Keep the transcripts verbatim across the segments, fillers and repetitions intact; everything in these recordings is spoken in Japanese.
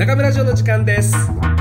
中村城の時間です。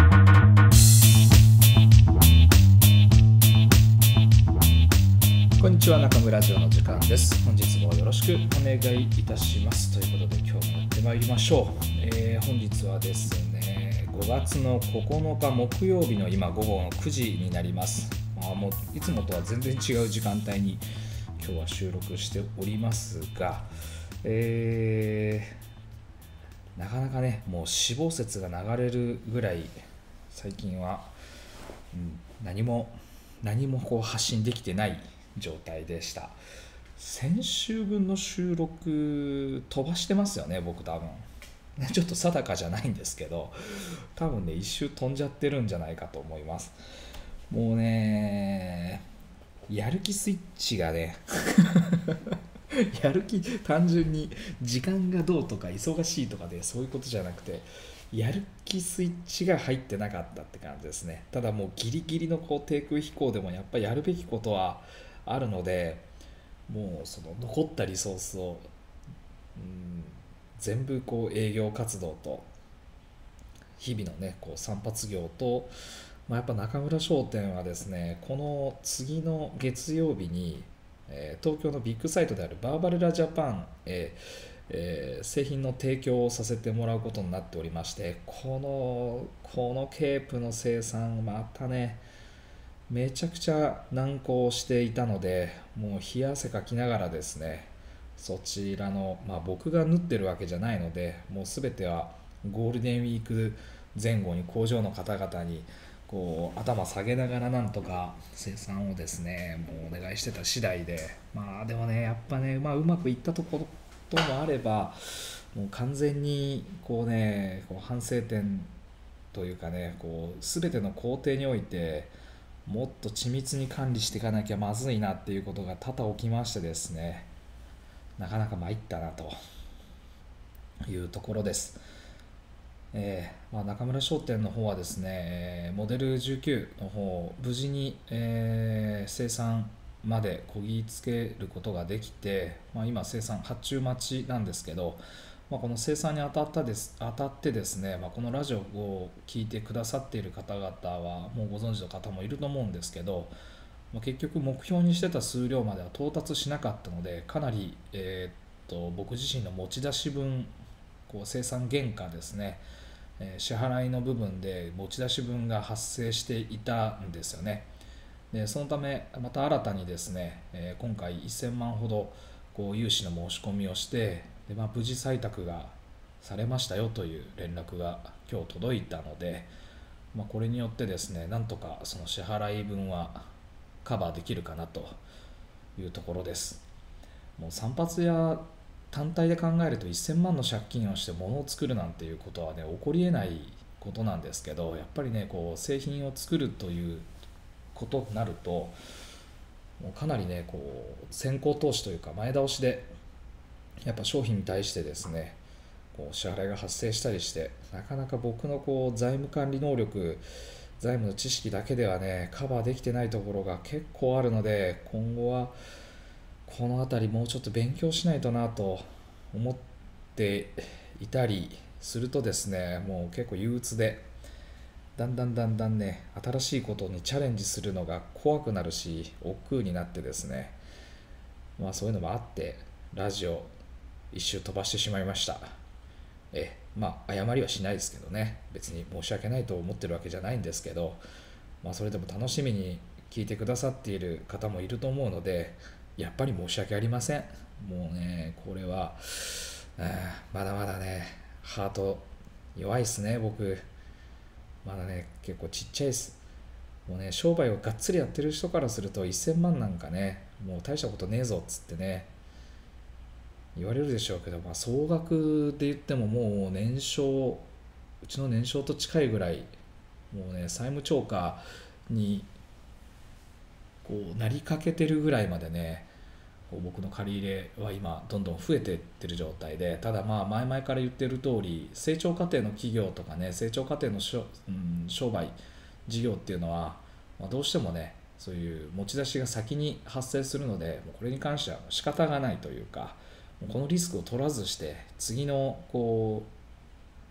こんにちは、中村城の時間です。本日もよろしくお願いいたします。ということで今日もやってまいりましょう。えー、本日はですね、ごがつのここのか木曜日の今午後のくじになります。まあ、もういつもとは全然違う時間帯に今日は収録しておりますが、えー、なかなかね、もう死亡説が流れるぐらい最近は、うん、何も何もこう発信できてない状態でした。先週分の収録飛ばしてますよね、僕多分。ちょっと定かじゃないんですけど、多分ね、一周飛んじゃってるんじゃないかと思います。もうね、やる気スイッチがね、やる気、単純に時間がどうとか忙しいとかでそういうことじゃなくて、やる気スイッチが入ってなかったって感じですね。ただもうギリギリのこう低空飛行でもやっぱりやるべきことはあるので、もうその残ったリソースを、うん、全部こう営業活動と日々のねこう散髪業と、まあ、やっぱ中村商店はですね、この次の月曜日に、えー東京のビッグサイトであるバーバルラジャパンへ、えー製品の提供をさせてもらうことになっておりまして、このこのケープの生産またねめちゃくちゃ難航していたので、もう冷や汗かきながらですね、そちらの、まあ、僕が縫ってるわけじゃないので、もう全てはゴールデンウィーク前後に工場の方々にこう頭下げながらなんとか生産をですねもうお願いしてた次第で、まあでもねやっぱね、まあ、うまくいったところもあれば、もう完全にこうねこう反省点というかね、こう全ての工程においてもっと緻密に管理していかなきゃまずいなっていうことが多々起きましてですね、なかなか参ったなというところです。えーまあ、中村商店の方はですね、えーモデルじゅうきゅうの方無事に、えー生産までこぎつけることができて、まあ、今生産発注待ちなんですけど、まあ、この生産に当たったです当たってですね、まあ、このラジオを聞いてくださっている方々はもうご存知の方もいると思うんですけど、まあ、結局目標にしてた数量までは到達しなかったので、かなり、えーっと僕自身の持ち出し分、こう生産原価ですね、えー支払いの部分で持ち出し分が発生していたんですよね。でそのためまた新たにですね、えー今回せんまんほどこう融資の申し込みをして、で、まあ、無事採択がされましたよという連絡が今日届いたので、まあ、これによってですねなんとかその支払い分はカバーできるかなというところです。もう散髪や単体で考えるとせんまんの借金をして物を作るなんていうことはね起こりえないことなんですけど、やっぱりねこう製品を作るということになると、もうかなりねこう先行投資というか前倒しでやっぱ商品に対してですねこう支払いが発生したりして、なかなか僕のこう財務管理能力、財務の知識だけではねカバーできてないところが結構あるので、今後はこの辺りもうちょっと勉強しないとなと思っていたりするとですね、もう結構憂鬱で、だんだんだんだんね新しいことにチャレンジするのが怖くなるし億劫になってですね、まあそういうのもあってラジオ一周飛ばしてしまいました。えまあ謝りはしないですけどね、別に申し訳ないと思ってるわけじゃないんですけど、まあそれでも楽しみに聞いてくださっている方もいると思うので、やっぱり申し訳ありません。もうねこれは、えーまだまだねハート弱いっすね僕。まだね結構ちっちゃいっす。もうね商売をがっつりやってる人からするとせんまんなんかねもう大したことねえぞっつってね言われるでしょうけど、まあ、総額で言ってももう年商、うちの年商と近いぐらい、もうね債務超過にこうなりかけてるぐらいまでね、こう僕の借り入れは今どんどん増えていってる状態で、ただまあ前々から言ってる通り成長過程の企業とかね成長過程のしょ、うん、商売事業っていうのは、まあ、どうしてもねそういう持ち出しが先に発生するので、もうこれに関しては仕方がないというか、もうこのリスクを取らずして次のこう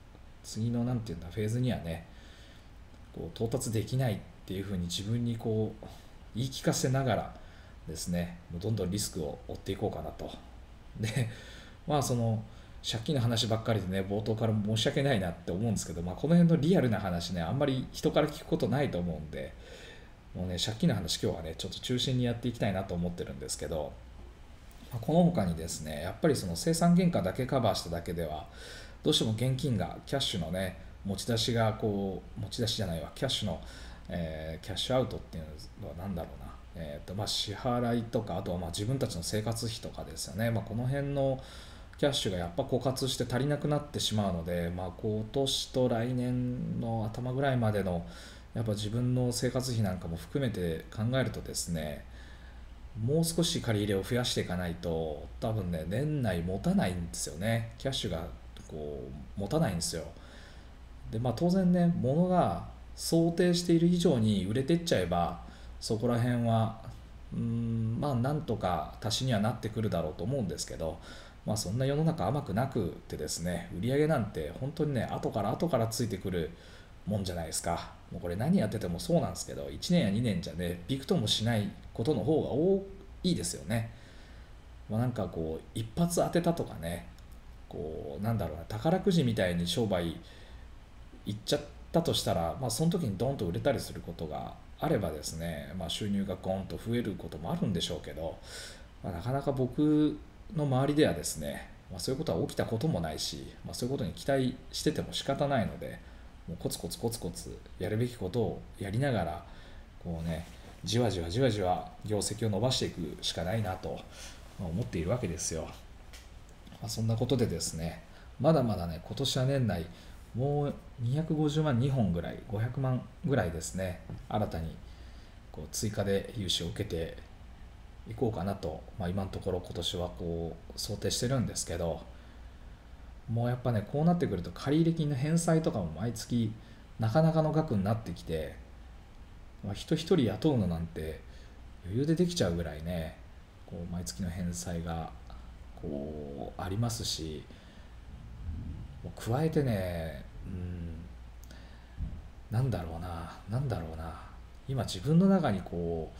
次のなんていうんだフェーズにはねこう到達できないっていうふうに自分にこう言い聞かせながらですね、もうどんどんリスクを負っていこうかなと。でまあその借金の話ばっかりでね冒頭から申し訳ないなって思うんですけど、まあ、この辺のリアルな話ねあんまり人から聞くことないと思うんで、もうね借金の話今日はねちょっと中心にやっていきたいなと思ってるんですけど、まあこの他にですねやっぱりその生産原価だけカバーしただけではどうしても現金がキャッシュのね持ち出しがこう持ち出しじゃないわキャッシュの、えーキャッシュアウトっていうのは何だろうな、えーとまあ、支払いとかあとはまあ自分たちの生活費とかですよね、まあ、この辺のキャッシュがやっぱ枯渇して足りなくなってしまうので、まあ、今年と来年の頭ぐらいまでのやっぱ自分の生活費なんかも含めて考えるとですね、もう少し借り入れを増やしていかないと多分ね年内持たないんですよね。キャッシュがこう持たないんですよ。でまあ当然ね物が想定している以上に売れてっちゃえばそこら辺はうーんまあなんとか足しにはなってくるだろうと思うんですけど、まあそんな世の中甘くなくてですね、売り上げなんて本当にね後から後からついてくるもんじゃないですか。もうこれ何やっててもそうなんですけどいちねんやにねんじゃねびくともしないことの方が多いですよね。まあ、なんかこう一発当てたとかね、こうなんだろうな宝くじみたいに商売行っちゃったとしたら、まあ、その時にドンと売れたりすることがあればですね、まあ、収入がゴンと増えることもあるんでしょうけど、まあ、なかなか僕の周りではですね、まあ、そういうことは起きたこともないし、まあ、そういうことに期待してても仕方ないので、もうコツコツコツコツやるべきことをやりながらこうねじわじわじわじわ業績を伸ばしていくしかないなと思っているわけですよ。まあ、そんなことでですね、まだまだね今年は年内もうにひゃくごじゅうまんにほんぐらいごひゃくまんぐらいですね新たにこう追加で融資を受けていこうかなと、まあ、今のところ今年はこう想定してるんですけど、もうやっぱねこうなってくると借入金の返済とかも毎月なかなかの額になってきて、まあ、人一人雇うのなんて余裕でできちゃうぐらいねこう毎月の返済がこうありますし、加えてね、うん、なんだろうな、なんだろうな、今自分の中にこ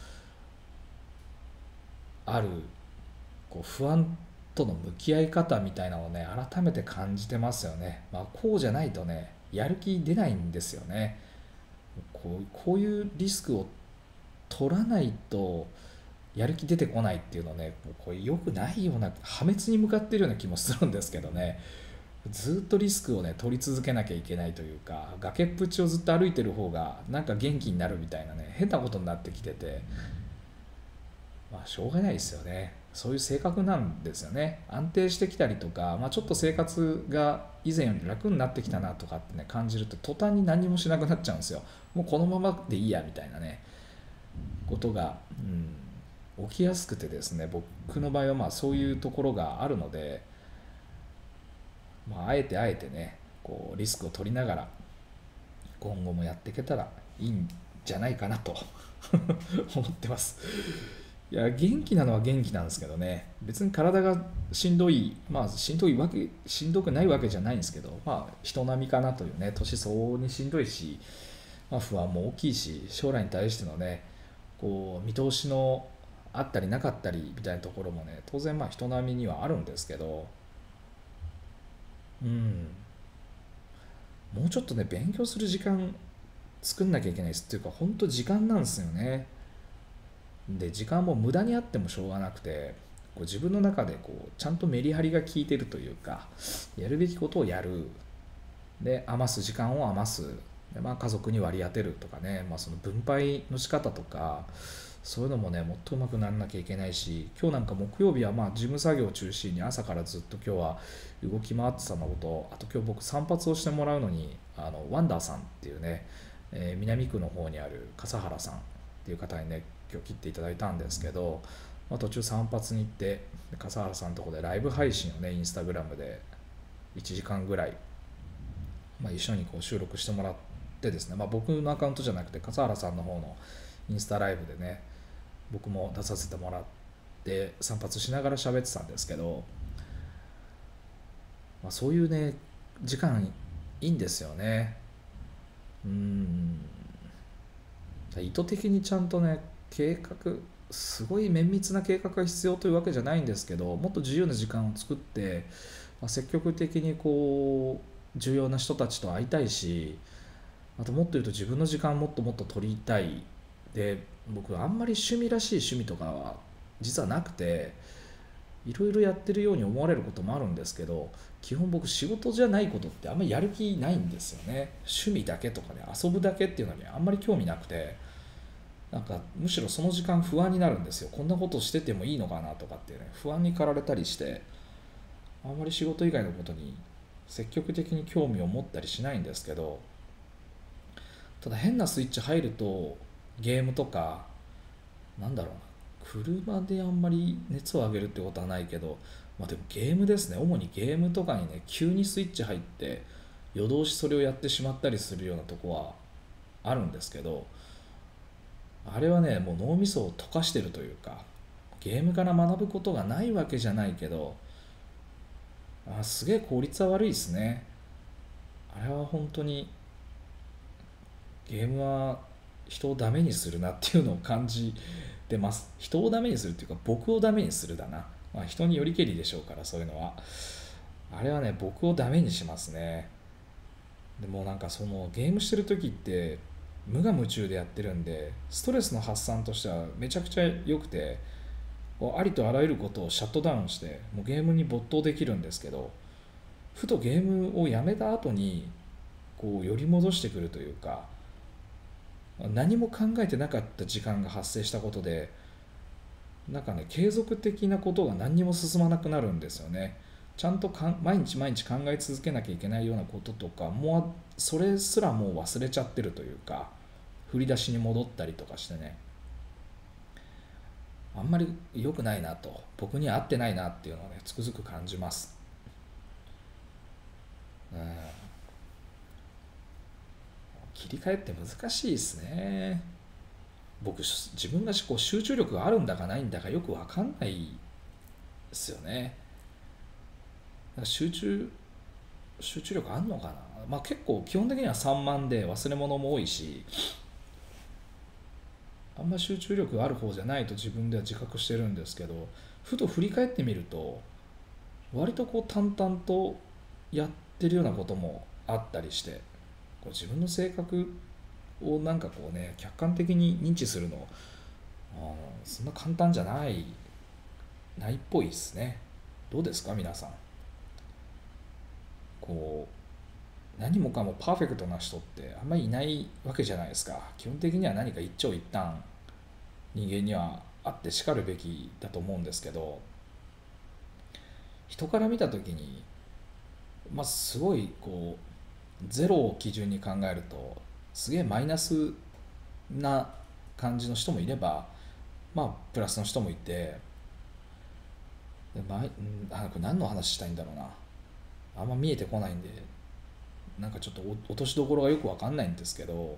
うあるこう不安との向き合い方みたいなのをね、改めて感じてますよね。まあ、こうじゃないとね、やる気出ないんですよね。こう、こういうリスクを取らないとやる気出てこないっていうのね、これ良くないような、破滅に向かっているような気もするんですけどね。ずっとリスクをね取り続けなきゃいけないというか、崖っぷちをずっと歩いてる方がなんか元気になるみたいなね変なことになってきてて、まあしょうがないですよね。そういう性格なんですよね。安定してきたりとか、まあ、ちょっと生活が以前より楽になってきたなとかってね感じると途端に何もしなくなっちゃうんですよ。もうこのままでいいやみたいなねことが、うん、起きやすくてですね、僕の場合はまあそういうところがあるので、まあ、あえてあえてねこうリスクを取りながら今後もやっていけたらいいんじゃないかなと思ってます。いや元気なのは元気なんですけどね、別に体がしんどい、まあしんどいわけしんどくないわけじゃないんですけど、まあ人並みかなというね、年相応にしんどいし、まあ、不安も大きいし、将来に対してのねこう見通しのあったりなかったりみたいなところもね当然まあ人並みにはあるんですけど、うんもうちょっとね勉強する時間作んなきゃいけないですっていうか、本当時間なんですよね。で時間も無駄にあってもしょうがなくて、こう自分の中でこうちゃんとメリハリが効いてるというか、やるべきことをやる、で余す時間を余す、で、まあ、家族に割り当てるとかね、まあ、その分配の仕方とかそういうのもねもっとうまくならなきゃいけないし、今日なんか木曜日はまあ事務作業を中心に朝からずっと今日は動き回ってたのと、あと今日僕散髪をしてもらうのにあのワンダーさんっていうね、えー南区の方にある笠原さんっていう方にね今日切っていただいたんですけど、まあ、途中散髪に行って笠原さんのところでライブ配信をねインスタグラムでいちじかんぐらい、まあ、一緒にこう収録してもらってですね、まあ、僕のアカウントじゃなくて笠原さんの方のインスタライブでね僕も出させてもらって散髪しながら喋ってたんですけど、まあ、そういうね時間いいんですよね。うーん意図的にちゃんとね計画すごい綿密な計画が必要というわけじゃないんですけど、もっと自由な時間を作って、まあ、積極的にこう重要な人たちと会いたいし、あともっと言うと自分の時間をもっともっと取りたい。で僕あんまり趣味らしい趣味とかは実はなくて、いろいろやってるように思われることもあるんですけど、基本僕仕事じゃないことってあんまりやる気ないんですよね。趣味だけとかね、遊ぶだけっていうのにあんまり興味なくて、なんかむしろその時間不安になるんですよ。こんなことしててもいいのかなとかっていうね、不安に駆られたりして、あんまり仕事以外のことに積極的に興味を持ったりしないんですけど、ただ変なスイッチ入るとゲームとか、なんだろうな、車であんまり熱を上げるってことはないけど、まあでもゲームですね。主にゲームとかにね急にスイッチ入って夜通しそれをやってしまったりするようなとこはあるんですけど、あれはねもう脳みそを溶かしてるというか、ゲームから学ぶことがないわけじゃないけど、あすげえ効率は悪いですね。あれは本当にゲームは人をダメにするなっていうのを感じてます。人をダメにするっていうか僕をダメにするだな、まあ、人によりけりでしょうから、そういうのは。あれはね僕をダメにしますね。でもなんかそのゲームしてる時って無我夢中でやってるんで、ストレスの発散としてはめちゃくちゃ良くて、こうありとあらゆることをシャットダウンしてもうゲームに没頭できるんですけど、ふとゲームをやめた後にこう寄り戻してくるというか、何も考えてなかった時間が発生したことで、なんかね継続的なことが何にも進まなくなるんですよね。ちゃんとかん毎日毎日考え続けなきゃいけないようなこととかもうそれすらもう忘れちゃってるというか、振り出しに戻ったりとかしてね、あんまり良くないなと、僕には合ってないなっていうのをねつくづく感じます。うん切り替えって難しいですね。僕自分がこう集中力があるんだかないんだかよく分かんないですよね。だから集中集中力あんのかな。まあ結構基本的には散漫で忘れ物も多いし、あんま集中力がある方じゃないと自分では自覚してるんですけど、ふと振り返ってみると割とこう淡々とやってるようなこともあったりして、こう自分の性格をなんかこうね客観的に認知するの、あそんな簡単じゃないないっぽいですね。どうですか皆さん。こう何もかもパーフェクトな人ってあんまりいないわけじゃないですか。基本的には何か一長一短人間にはあってしかるべきだと思うんですけど、人から見た時に、まあ、すごいこうゼロを基準に考えるとすげえマイナスな感じの人もいれば、まあプラスの人もいて、でまあ、これ何の話したいんだろうな、あんま見えてこないんで、なんかちょっと落としどころがよく分かんないんですけど、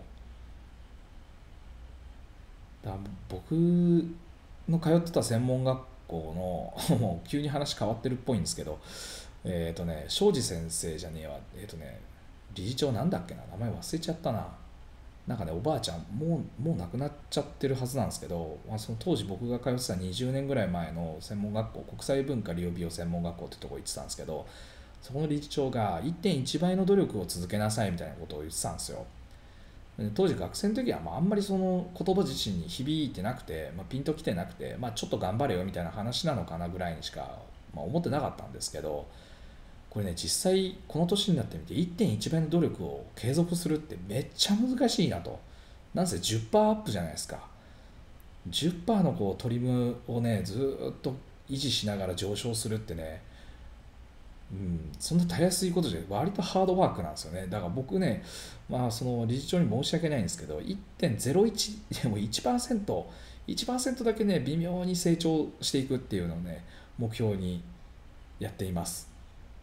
だ僕の通ってた専門学校のもう急に話変わってるっぽいんですけど、えっ、ー、とね庄司先生じゃねえわ、えっ、ー、とね理事長なんだっけな、名前忘れちゃったな。なんかねおばあちゃんもうもう亡くなっちゃってるはずなんですけど、まあ、その当時僕が通ってたにじゅうねんぐらい前の専門学校、国際文化利用美容専門学校ってとこ行ってたんですけど、そこの理事長がいってんいちばいの努力を続けなさいみたいなことを言ってたんですよ。当時学生の時はまああんまりその言葉自身に響いてなくて、まあ、ピンときてなくて、まあ、ちょっと頑張れよみたいな話なのかなぐらいにしか、まあ、思ってなかったんですけど、これね実際この年になってみて いってんいちばいの努力を継続するってめっちゃ難しいなと。なんせ じゅっパーセント アップじゃないですか。じゅっパーセント のこうトリムをねずっと維持しながら上昇するってね、うん、そんなたやすいことじゃ割とハードワークなんですよね。だから僕ね、まあ、その理事長に申し訳ないんですけど いってんゼロいち でも いちパーセント、いちパーセントだけね微妙に成長していくっていうのをね目標にやっています。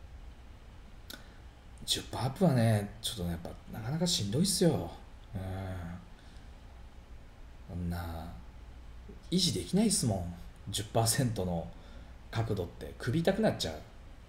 じゅっパーセントアップはねちょっとねやっぱなかなかしんどいっすよ。うんこんな維持できないっすもん。じゅっパーセントの角度って首痛くなっちゃう。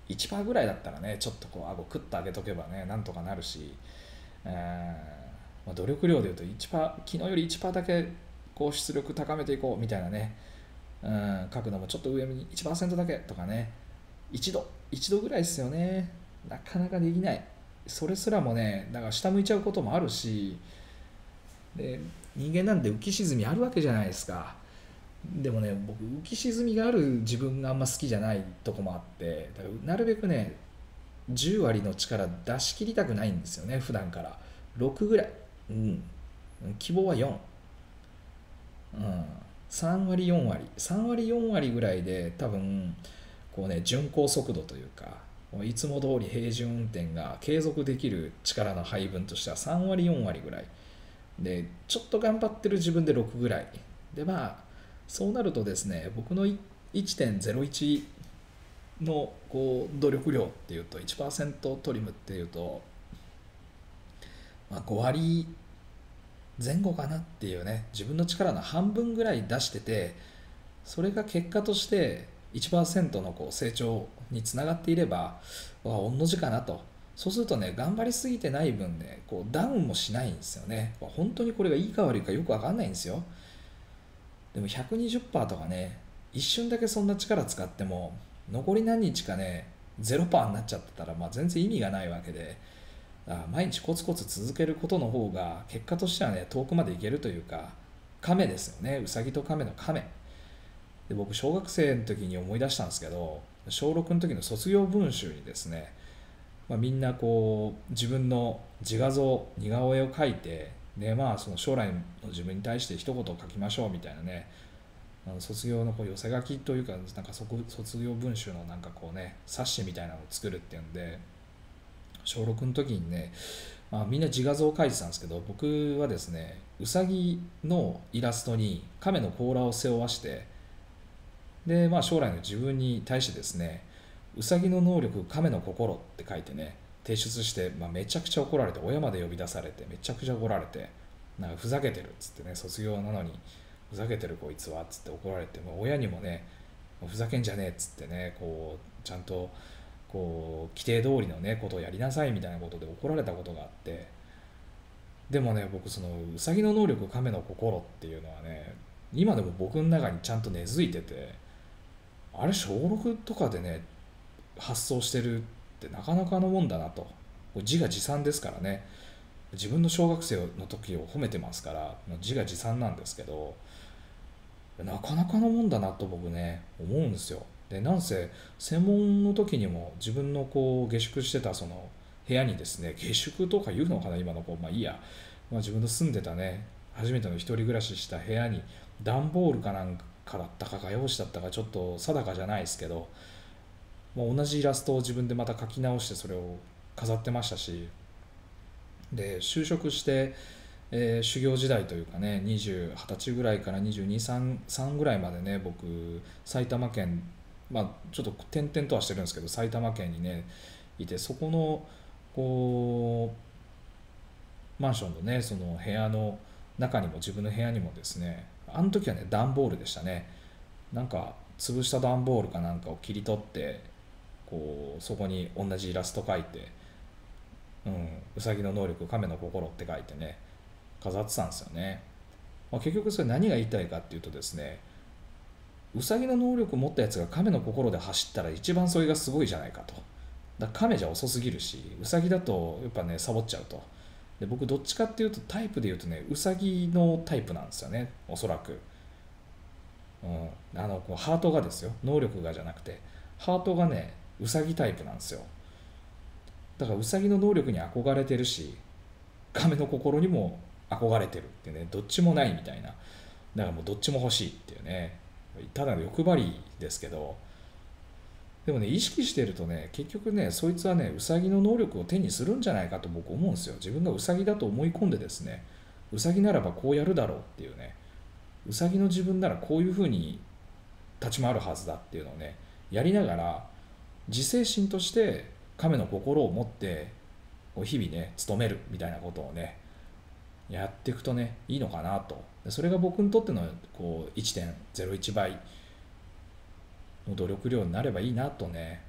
いちパーセント ぐらいだったらねちょっとこう顎クッと上げとけばねなんとかなるし、えーまあ、努力量でいうといちパーセント昨日より いちパーセント だけこう出力高めていこうみたいなね、うん、角度もちょっと上に いちパーセント だけとかねいちどいちどぐらいですよね。なかなかできない。それすらもねだから下向いちゃうこともあるし、で人間なんで浮き沈みあるわけじゃないですか。でもね僕浮き沈みがある自分があんま好きじゃないとこもあって、だからなるべくねじゅう割の力出し切りたくないんですよね普段から。ろくぐらい、うん、希望はよん、うん、さん割よん割さん割よん割ぐらいで多分こうね巡航速度というかいつも通り平準運転が継続できる力の配分としてはさん割よん割ぐらいで、ちょっと頑張ってる自分でろくぐらいで、まあそうなるとですね僕の いってんゼロいち のこう努力量っていうと いちパーセント トリムっていうと、まあ、ご割前後かなっていうね、自分の力の半分ぐらい出してて、それが結果としていちパーセントのこう成長につながっていれば、わあ、同じかなと。そうするとね、頑張りすぎてない分ね、こうダウンもしないんですよね。本当にこれがいいか悪いかよくわかんないんですよ。でも ひゃくにじゅっパーセント とかね、一瞬だけそんな力使っても、残り何日かね、ゼロパーセントになっちゃってたら、まあ、全然意味がないわけで、あ毎日コツコツ続けることの方が結果としてはね遠くまでいけるというか、亀ですよね。うさぎと亀の亀で、僕小学生の時に思い出したんですけど、小ろくの時の卒業文集にですね、まあ、みんなこう自分の自画像似顔絵を描いて、でまあその将来の自分に対して一言書きましょうみたいなね、あの卒業のこう寄せ書きというか、なんかそこ卒業文集のなんかこうね冊子みたいなのを作るっていうんで、小ろくの時にね、まあ、みんな自画像を描いてたんですけど、僕はですねうさぎのイラストに亀の甲羅を背負わして、で、まあ、将来の自分に対してですねうさぎの能力亀の心って書いてね提出して、まあ、めちゃくちゃ怒られて、親まで呼び出されてめちゃくちゃ怒られて、なんかふざけてるっつってね、卒業なのにふざけてるこいつはっつって怒られて、まあ、親にもねふざけんじゃねえっつってね、こうちゃんとこう規定通りのねことをやりなさいみたいなことで怒られたことがあって、でもね僕そのうさぎの能力亀の心っていうのはね今でも僕の中にちゃんと根付いてて、あれ小ろくとかでね発想してるってなかなかのもんだなと。自画自賛ですからね、自分の小学生の時を褒めてますから自画自賛なんですけど、なかなかのもんだなと僕ね思うんですよ。でなんせ専門の時にも自分のこう下宿してたその部屋にですね、下宿とか言うのかな今の子、まあいいや、まあ、自分の住んでたね初めての一人暮らしした部屋に段ボールかなんかだったか画用紙だったかちょっと定かじゃないですけど、もう同じイラストを自分でまた描き直してそれを飾ってましたし、で就職して、えー修行時代というかねにじゅう、はたちぐらいからにじゅうに、さん、さんぐらいまでね僕埼玉県、まあちょっと転々とはしてるんですけど埼玉県にねいて、そこのこうマンションのねその部屋の中にも自分の部屋にもですね、あの時はね段ボールでしたね。なんか潰した段ボールかなんかを切り取って、こうそこに同じイラスト描いて、うん、うさぎの能力亀の心って書いてね飾ってたんですよね。まあ、結局それ何が言いたいかっていうとですね、うさぎの能力を持ったやつが亀の心で走ったら一番それがすごいじゃないかと。だから亀じゃ遅すぎるし、うさぎだとやっぱねサボっちゃうと。で僕どっちかっていうとタイプで言うとねうさぎのタイプなんですよねおそらく。うん、あのこうハートがですよ、能力がじゃなくてハートがねうさぎタイプなんですよ。だからうさぎの能力に憧れてるし亀の心にも憧れてるってね、どっちもないみたいな。だからもうどっちも欲しいっていうね、ただの欲張りですけど、でもね意識してるとね結局ねそいつはねうさぎの能力を手にするんじゃないかと僕思うんですよ。自分がうさぎだと思い込んでですね、うさぎならばこうやるだろうっていうね、うさぎの自分ならこういうふうに立ち回るはずだっていうのをねやりながら、自制心として亀の心を持って日々ね努めるみたいなことをねやっていくとねいいのかなと。それが僕にとってのこう いってんゼロいち 倍の努力量になればいいなとね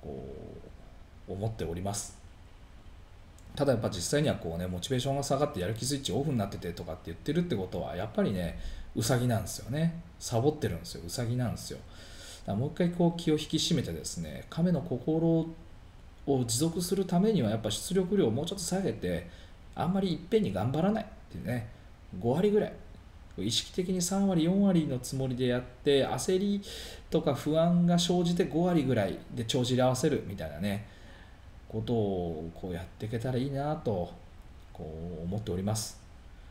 こう思っております。ただやっぱ実際にはこうねモチベーションが下がってやる気スイッチオフになっててとかって言ってるってことはやっぱりねウサギなんですよね。サボってるんですよ。ウサギなんですよ。だからもう一回こう気を引き締めてですね、亀の心を持続するためにはやっぱ出力量をもうちょっと下げて、あんまりいっぺんに頑張らないっていうね、ご割ぐらい意識的にさん割よん割のつもりでやって、焦りとか不安が生じてご割ぐらいで帳尻合わせるみたいなねことをこうやっていけたらいいなとこう思っております。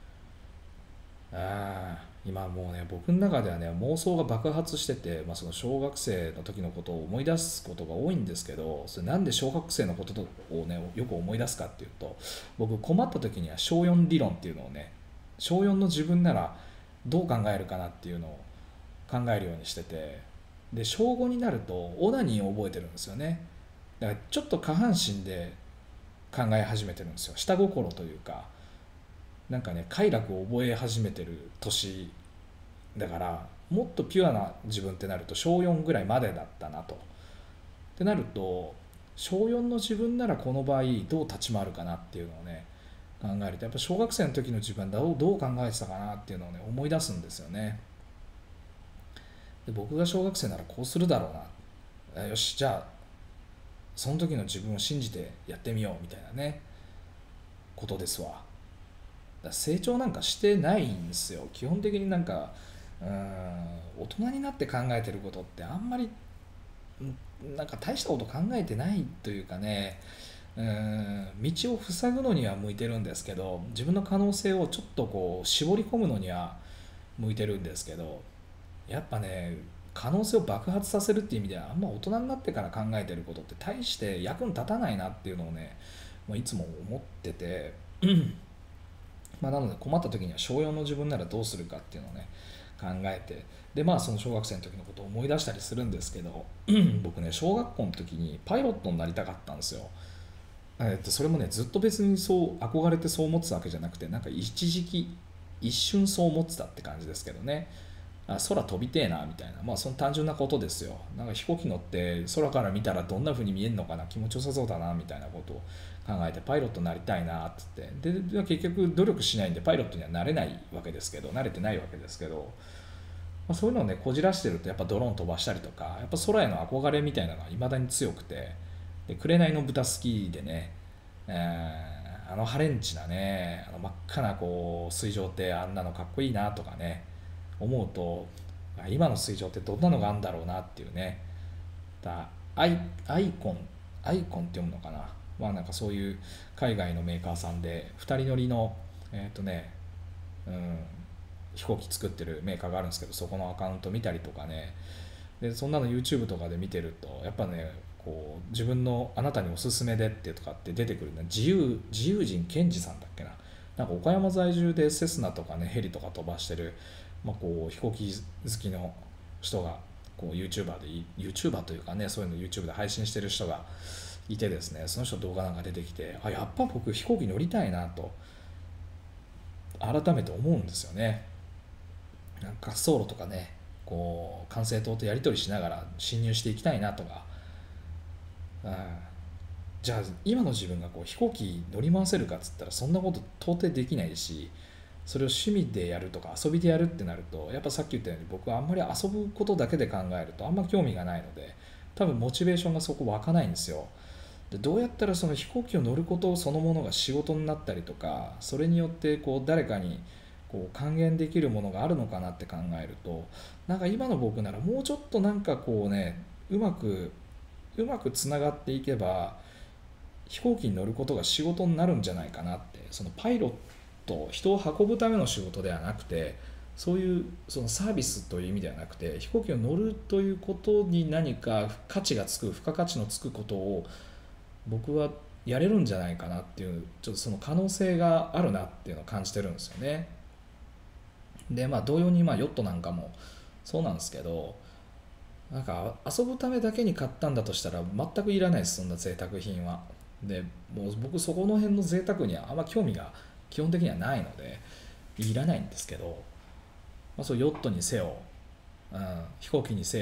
ああ、今もうね僕の中ではね妄想が爆発してて、まあ、その小学生の時のことを思い出すことが多いんですけど、それなんで小学生のことをねよく思い出すかっていうと、僕困った時には小よん理論っていうのをね、小よんの自分ならどう考えるかなっていうのを考えるようにしてて、で小ごになるとオナニーを覚えてるんですよね。だからちょっと下半身で考え始めてるんですよ。下心というか、なんかね快楽を覚え始めてる年だから、もっとピュアな自分ってなると小よんぐらいまでだったなと。ってなると小よんの自分ならこの場合どう立ち回るかなっていうのをね考えると、やっぱ小学生の時の自分はどうどう考えてたかなっていうのをね思い出すんですよね。で僕が小学生ならこうするだろうな、よしじゃあその時の自分を信じてやってみようみたいなねことですわ。だから成長なんかしてないんですよ基本的に。なんかうーん大人になって考えてることってあんまりなんか大したこと考えてないというかね、うーん道を塞ぐのには向いてるんですけど、自分の可能性をちょっとこう絞り込むのには向いてるんですけど、やっぱね可能性を爆発させるっていう意味ではあんま大人になってから考えてることって大して役に立たないなっていうのをねもういつも思っててまあなので困った時には小よんの自分ならどうするかっていうのをね考えて、でまあその小学生の時のことを思い出したりするんですけど僕ね小学校の時にパイロットになりたかったんですよ。えっとそれもねずっと別にそう憧れてそう思ってたわけじゃなくて、なんか一時期一瞬そう思ってたって感じですけどね。あ空飛びてえなみたいな、まあその単純なことですよ。なんか飛行機乗って空から見たらどんな風に見えるのかな、気持ちよさそうだなみたいなことを考えてパイロットになりたいなっつって、でで結局努力しないんでパイロットにはなれないわけですけど、慣れてないわけですけど、まあ、そういうのをねこじらしてるとやっぱドローン飛ばしたりとか、やっぱ空への憧れみたいなのはいまだに強くて、で紅の豚好きでね、えーあのハレンチなねあの真っ赤なこう水上ってあんなのかっこいいなとかね思うと、今の水上ってどんなのがあるんだろうなっていうね。だアイアイコンアイコンって読むのかな、まあなんかそういう海外のメーカーさんでふたり乗りのえっ、とね、うん、飛行機作ってるメーカーがあるんですけど、そこのアカウント見たりとかね、でそんなの YouTube とかで見てるとやっぱねこう自分のあなたにおすすめでってとかって出てくるね、自由自由人健二さんだっけな、なんか岡山在住でセスナとかねヘリとか飛ばしてる、まあ、こう飛行機好きの人がこう YouTuber で YouTuber というかね、そういうの YouTube で配信してる人がいてですね、その人動画なんか出てきて、あやっぱ僕飛行機乗りたいなと改めて思うんですよね。なんか滑走路とかねこう管制塔とやり取りしながら侵入していきたいなとか、うん、じゃあ今の自分がこう飛行機乗り回せるかっつったらそんなこと到底できないし、それを趣味でやるとか遊びでやるってなるとやっぱさっき言ったように僕はあんまり遊ぶことだけで考えるとあんま興味がないので、多分モチベーションがそこ湧かないんですよ。でどうやったらその飛行機を乗ることそのものが仕事になったりとか、それによってこう誰かにこう還元できるものがあるのかなって考えると、なんか今の僕ならもうちょっとなんかこうねうまくうまくつながっていけば飛行機に乗ることが仕事になるんじゃないかなって。そのパイロット人を運ぶための仕事ではなくて、そういうそのサービスという意味ではなくて、飛行機を乗るということに何か価値がつく付加価値のつくことを僕はやれるんじゃないかなっていう、ちょっとその可能性があるなっていうのを感じてるんですよね。でまあ同様にまあヨットなんかもそうなんですけど、なんか遊ぶためだけに買ったんだとしたら全くいらないです、そんな贅沢品は。でもう僕そこの辺の贅沢にはあんま興味が基本的にはないのでいらないんですけど、まあ、そうヨットにせよ、うん、飛行機にせよ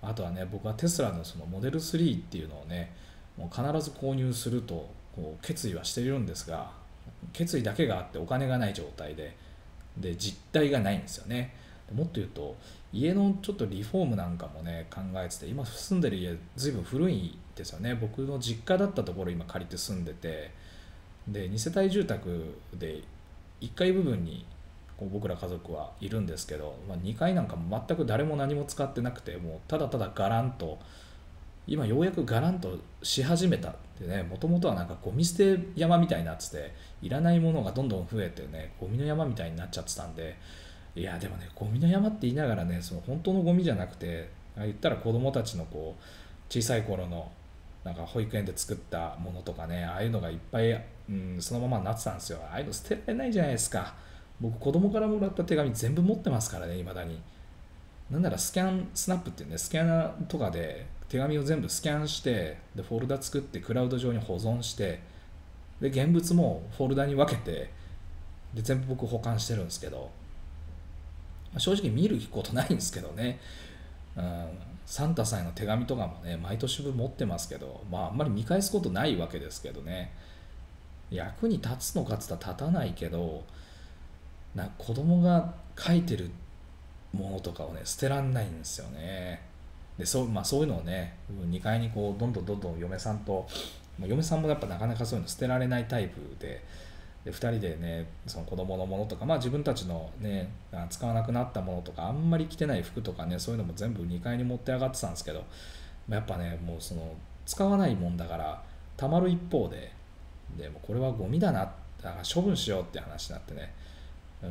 あとはね、僕はテスラのそのモデルスリーっていうのをね、もう必ず購入するとこう決意はしているんですが、決意だけがあってお金がない状態で、で実態がないんですよね。もっと言うと、家のちょっとリフォームなんかもね考えてて、今住んでる家ずいぶん古いんですよね。僕の実家だったところ今借りて住んでて、でに世帯住宅でいっかい部分にこう僕ら家族はいるんですけど、まあ、にかいなんかも全く誰も何も使ってなくて、もうただただガランと、今ようやくガランとし始めたってね。もともとはなんかゴミ捨て山みたいになってて、いらないものがどんどん増えてね、ゴミの山みたいになっちゃってたんで、いやでもね、ゴミの山って言いながらね、その本当のゴミじゃなくて、あ言ったら子供たちのこう小さい頃のなんか保育園で作ったものとかね、ああいうのがいっぱい、うん、そのままになってたんですよ。ああいうの捨てられないじゃないですか。僕子供からもらった手紙全部持ってますからね、いまだに。なんならスキャンスナップっていうね、スキャナーとかで手紙を全部スキャンして、でフォルダ作ってクラウド上に保存して、で現物もフォルダに分けて、で全部僕保管してるんですけど、正直見ることないんですけどね、うん、サンタさんへの手紙とかもね毎年分持ってますけど、まああんまり見返すことないわけですけどね。役に立つのかつったら立たないけど、なんか子供が書いてるものとかをね捨てらんないんですよね。でそう、まあ、そういうのをねにかいにこうどんどんどんどん嫁さんと、もう嫁さんもやっぱなかなかそういうの捨てられないタイプで、でふたりでねその子供のものとか、まあ、自分たちのね使わなくなったものとか、あんまり着てない服とかね、そういうのも全部にかいに持って上がってたんですけど、やっぱねもうその使わないもんだからたまる一方で、でもこれはゴミだな、だから処分しようって話になってね、うん、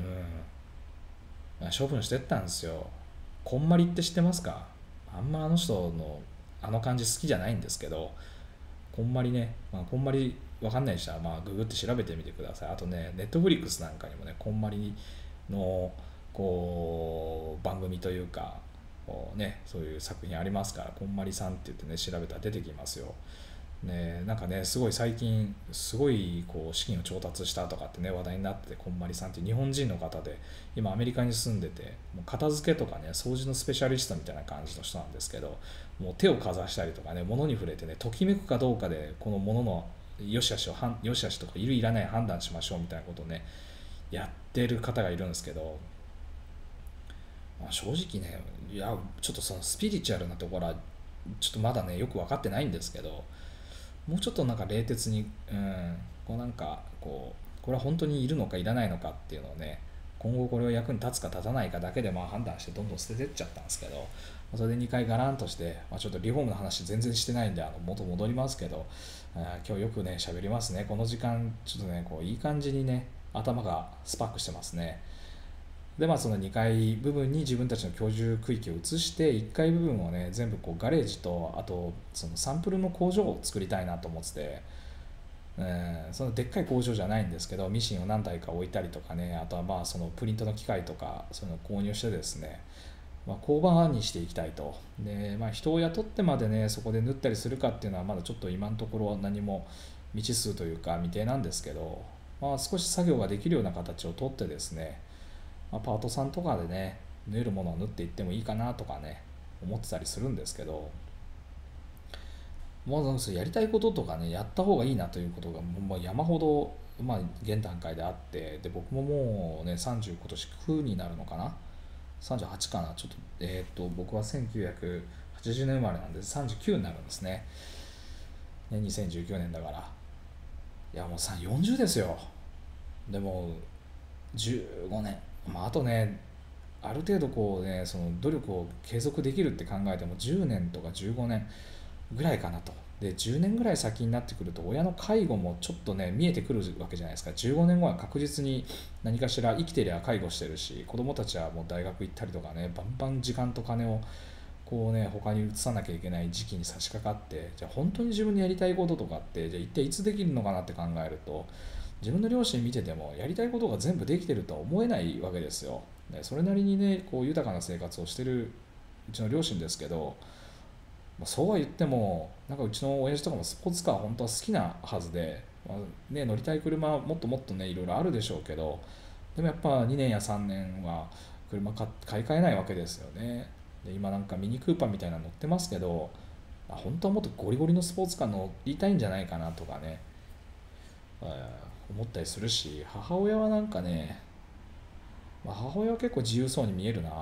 処分してったんですよ。こんまりって知ってますか？あんまあの人のあの感じ好きじゃないんですけど、こんまりね、まあ、こんまりわかんない人はまあググって調べてみてください。あとね、ネットフリックスなんかにもね、こんまりのこう番組というか、こうね、そういう作品ありますから、こんまりさんって言ってね、調べたら出てきますよ。ね、なんかね、すごい最近、すごいこう資金を調達したとかってね、話題になってて、こんまりさんっていう日本人の方で、今アメリカに住んでて、もう片付けとかね、掃除のスペシャリストみたいな感じの人なんですけど、もう手をかざしたりとかね、物に触れてね、ときめくかどうかで、この物の良し悪しを、良し悪しとかいるいらない判断しましょうみたいなことをね、やってる方がいるんですけど、まあ、正直ね、いや、ちょっとそのスピリチュアルなところは、ちょっとまだね、よく分かってないんですけど、もうちょっとなんか冷徹に、うん、こうなんかこうこれは本当にいるのかいらないのかっていうのをね、今後これは役に立つか立たないかだけでまあ判断してどんどん捨ててっちゃったんですけど、それでにかいガランとして、まあ、ちょっとリフォームの話全然してないんであの元戻りますけど、あ今日よくね喋りますね。この時間ちょっとねこういい感じにね頭がスパックしてますね。でまあそのにかい部分に自分たちの居住区域を移して、いっかい部分をね全部こうガレージと、あとそのサンプルの工場を作りたいなと思ってて、うん、そのでっかい工場じゃないんですけど、ミシンを何台か置いたりとかね、あとはまあそのプリントの機械とかそういうのを購入してですね、まあ、工場にしていきたいと。で、まあ、人を雇ってまでねそこで縫ったりするかっていうのはまだちょっと今のところ何も未知数というか未定なんですけど、まあ、少し作業ができるような形をとってですね、まあ、パートさんとかでね縫えるものを縫っていってもいいかなとかね思ってたりするんですけど、もうやりたいこととかねやった方がいいなということがもう山ほど、まあ、現段階であって、で僕ももうねさんじゅう今年きゅうになるのかな、さんじゅうはちかな、ちょっとえっ、と僕はせんきゅうひゃくはちじゅうねん生まれなんでさんじゅうきゅうになるんですね。ねにせんじゅうきゅうねんだから、いやもうさよんじゅうですよ。でもじゅうごねん、まあ、あとねある程度こうねその努力を継続できるって考えてもじゅうねんとかじゅうごねんぐらいかなと。でじゅうねんぐらい先になってくると親の介護もちょっとね見えてくるわけじゃないですか。じゅうごねんごは確実に何かしら生きてりゃ介護してるし、子供たちはもう大学行ったりとかね、バンバン時間と金をこうね他に移さなきゃいけない時期に差し掛かって、じゃあ本当に自分にやりたいこととかってじゃあ一体いつできるのかなって考えると、自分の両親見ててもやりたいことが全部できてるとは思えないわけですよ。でそれなりにねこう豊かな生活をしてるうちの両親ですけど、そうは言ってもなんかうちの親父とかもスポーツカー本当は好きなはずで、まあね、乗りたい車はもっともっとねいろいろあるでしょうけど、でもやっぱにねんやさんねんは車買い替えないわけですよね。 で今なんかミニクーパーみたいなの乗ってますけど、本当はもっとゴリゴリのスポーツカー乗りたいんじゃないかなとかね、思ったりするし、母親はなんかね、まあ、母親は結構自由そうに見えるな。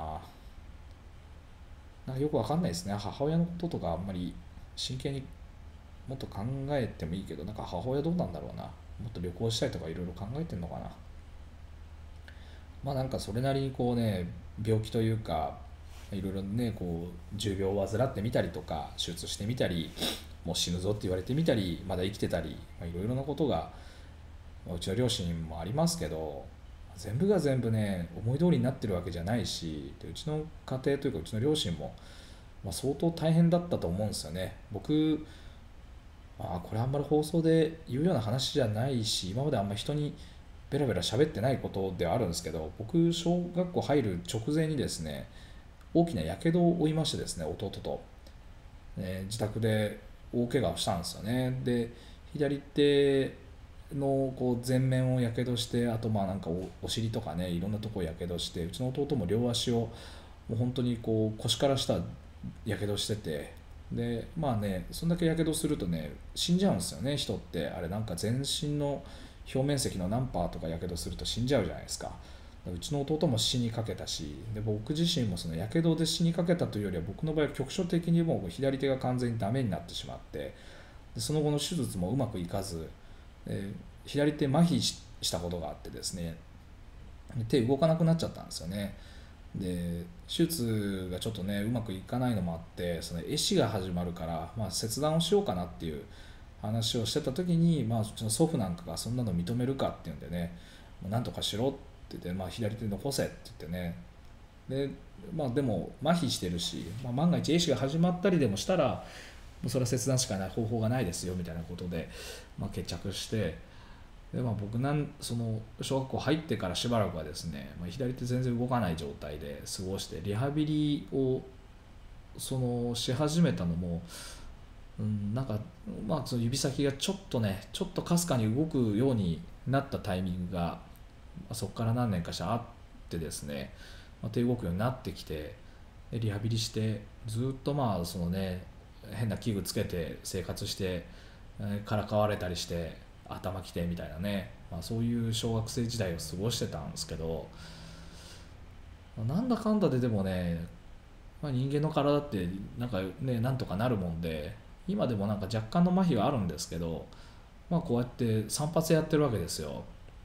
なんかよくわかんないですね。母親のこととかあんまり真剣にもっと考えてもいいけど、なんか母親どうなんだろうな。もっと旅行したりとかいろいろ考えてんのかな。まあなんかそれなりにこうね、病気というかいろいろね、こう重病を患ってみたりとか、手術してみたり、もう死ぬぞって言われてみたり、まだ生きてたり、いろいろなことがうちの両親もありますけど、全部が全部ね思い通りになってるわけじゃないし、でうちの家庭というかうちの両親も、まあ、相当大変だったと思うんですよね。僕、まあ、これあんまり放送で言うような話じゃないし、今まであんまり人にベラベラ喋ってないことではあるんですけど、僕小学校入る直前にですね、大きなやけどを負いましてですね、弟と、えー自宅で大怪我をしたんですよね。で左手のこう前面をやけどして、あとまあなんか お, お尻とかね、いろんなとこやけどして、うちの弟も両足をもう本当にこう腰から下やけどしてて、でまあね、そんだけやけどするとね死んじゃうんですよね、人って。あれなんか全身の表面積の何パーとかやけどすると死んじゃうじゃないですか。うちの弟も死にかけたし、で僕自身もそのやけどで死にかけたというよりは、僕の場合は局所的にもう左手が完全にダメになってしまって、でその後の手術もうまくいかず、で左手麻痺したことがあってですね、手動かなくなっちゃったんですよね。で手術がちょっとねうまくいかないのもあって、その壊死が始まるから、まあ、切断をしようかなっていう話をしてた時に、まあ、うちの祖父なんかがそんなの認めるかっていうんでね、なんとかしろって言って、まあ、左手残せって言ってね、で、まあ、でも麻痺してるし、まあ、万が一壊死が始まったりでもしたら、もうそれは切断しかない方法がないですよみたいなことで、まあ、決着して、で、まあ、僕なんその小学校入ってからしばらくはですね、まあ、左手全然動かない状態で過ごして、リハビリをそのし始めたのも、うん、なんか、まあ、その指先がちょっとねちょっとかすかに動くようになったタイミングが、そこから何年かしてあってですね、まあ、手動くようになってきて、でリハビリしてずっとまあそのね変な器具つけて生活して、えーからかわれたりして頭きてみたいなね、まあ、そういう小学生時代を過ごしてたんですけど、なんだかんだででもね、まあ、人間の体ってなんかねなんとかなるもんで、今でもなんか若干の麻痺があるんですけど、まあ、こうやって散髪やってるわけですよ。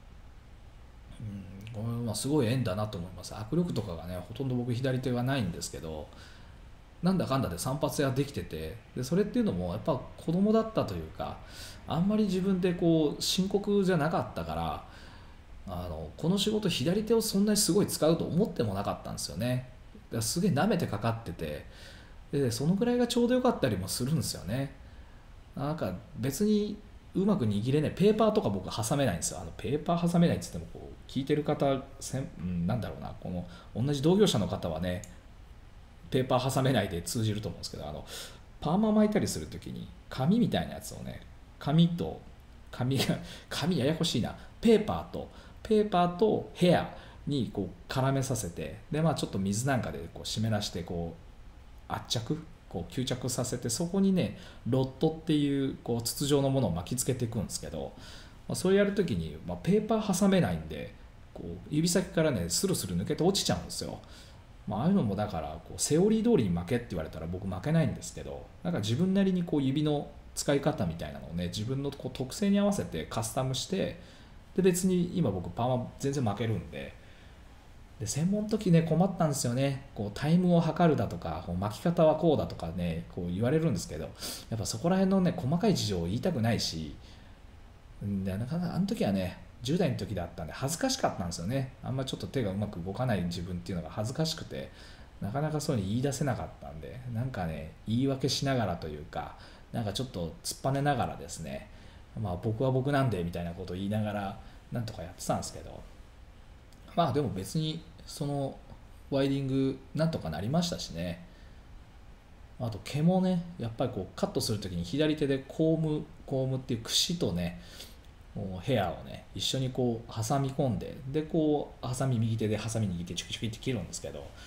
うん、これまあすごい縁だなと思います。握力とかがねほとんど僕左手がないんですけど、なんだかんだで散髪屋できてて、でそれっていうのもやっぱ子供だったというか、あんまり自分でこう深刻じゃなかったから、あのこの仕事左手をそんなにすごい使うと思ってもなかったんですよね。だからすげえ舐めてかかってて、でそのぐらいがちょうどよかったりもするんですよね。なんか別にうまく握れないペーパーとか僕挟めないんですよ。あのペーパー挟めないっつっても、こう聞いてる方せん、うん、なんだろうな、この同じ同業者の方はねペーパー挟めないで通じると思うんですけど、あのパーマ巻いたりするときに紙みたいなやつをね、紙と紙が紙ややこしいな、ペーパーとペーパーとヘアにこう絡めさせて、でまあちょっと水なんかでこう湿らしてこう圧着こう吸着させて、そこにねロットっていうこう筒状のものを巻きつけていくんですけど、まあ、それやるときに、まあ、ペーパー挟めないんで、こう指先からねスルスル抜けて落ちちゃうんですよ。まあ、ああいうのもだからこうセオリー通りに負けって言われたら僕負けないんですけど、なんか自分なりにこう指の使い方みたいなのをね自分のこう特性に合わせてカスタムして、で別に今僕パーマ全然負けるんで、で専門の時ね困ったんですよね。こうタイムを測るだとか、こう巻き方はこうだとかねこう言われるんですけど、やっぱそこら辺のね細かい事情を言いたくないし、でなかなかあの時はねじゅう代の時だったんで恥ずかしかったんですよね。あんまちょっと手がうまく動かない自分っていうのが恥ずかしくて、なかなかそういうの言い出せなかったんで、なんかね言い訳しながらというか、なんかちょっと突っぱねながらですね、まあ僕は僕なんでみたいなことを言いながらなんとかやってたんですけど、まあでも別にそのワイディングなんとかなりましたしね。あと毛もねやっぱりこうカットするときに左手でコームコームっていう櫛とねヘアをね一緒にこう挟み込んで、でこうハサミ右手でハサミ握ってチュキチュキって切るんですけど、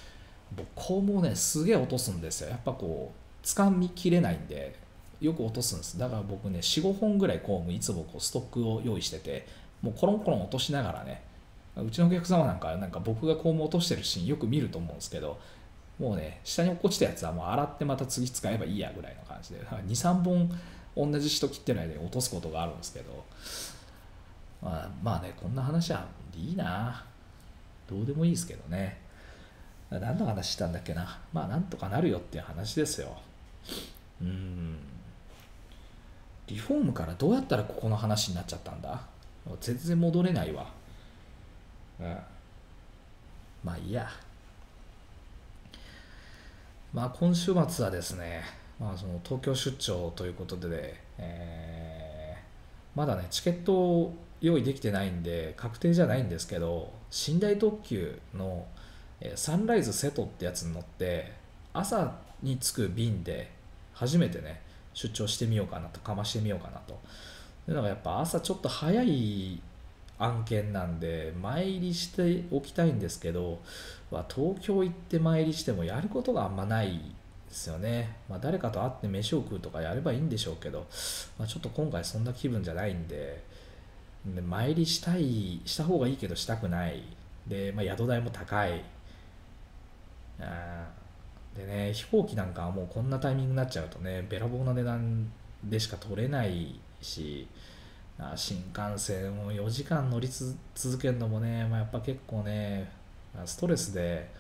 僕こうもねすげえ落とすんですよ。やっぱこう掴みきれないんでよく落とすんです。だから僕ねよん、ごほんぐらいコームいつもこうストックを用意してて、もうコロンコロン落としながらね、うちのお客様なんかなんか僕がコーム落としてるシーンよく見ると思うんですけど、もうね下に落っこちたやつはもう洗ってまた次使えばいいやぐらいの感じでに、さんぼん同じ人切ってる間に落とすことがあるんですけど、まあ、まあねこんな話はいいな、どうでもいいですけどね。何の話したんだっけな。まあなんとかなるよっていう話ですよ。うーんリフォームからどうやったらここの話になっちゃったんだ。全然戻れないわ。うん、まあいいや。まあ今週末はですね、まあ、その東京出張ということで、えーまだねチケットを用意できてないんで確定じゃないんですけど、寝台特急のえーサンライズ瀬戸ってやつに乗って朝に着く便で初めてね出張してみようかなと、かましてみようかなというのが、やっぱ朝ちょっと早い案件なんで前入りしておきたいんですけど、まあ、東京行って前入りしてもやることがあんまないですよね。まあ、誰かと会って飯を食うとかやればいいんでしょうけど、まあ、ちょっと今回そんな気分じゃないんで、で前入りしたいした方がいいけどしたくないで、まあ、宿代も高い。あでね、飛行機なんかはもうこんなタイミングになっちゃうとねべらぼうな値段でしか取れないし、あ新幹線もよじかん乗りつ続けるのもね、まあ、やっぱ結構ねストレスで、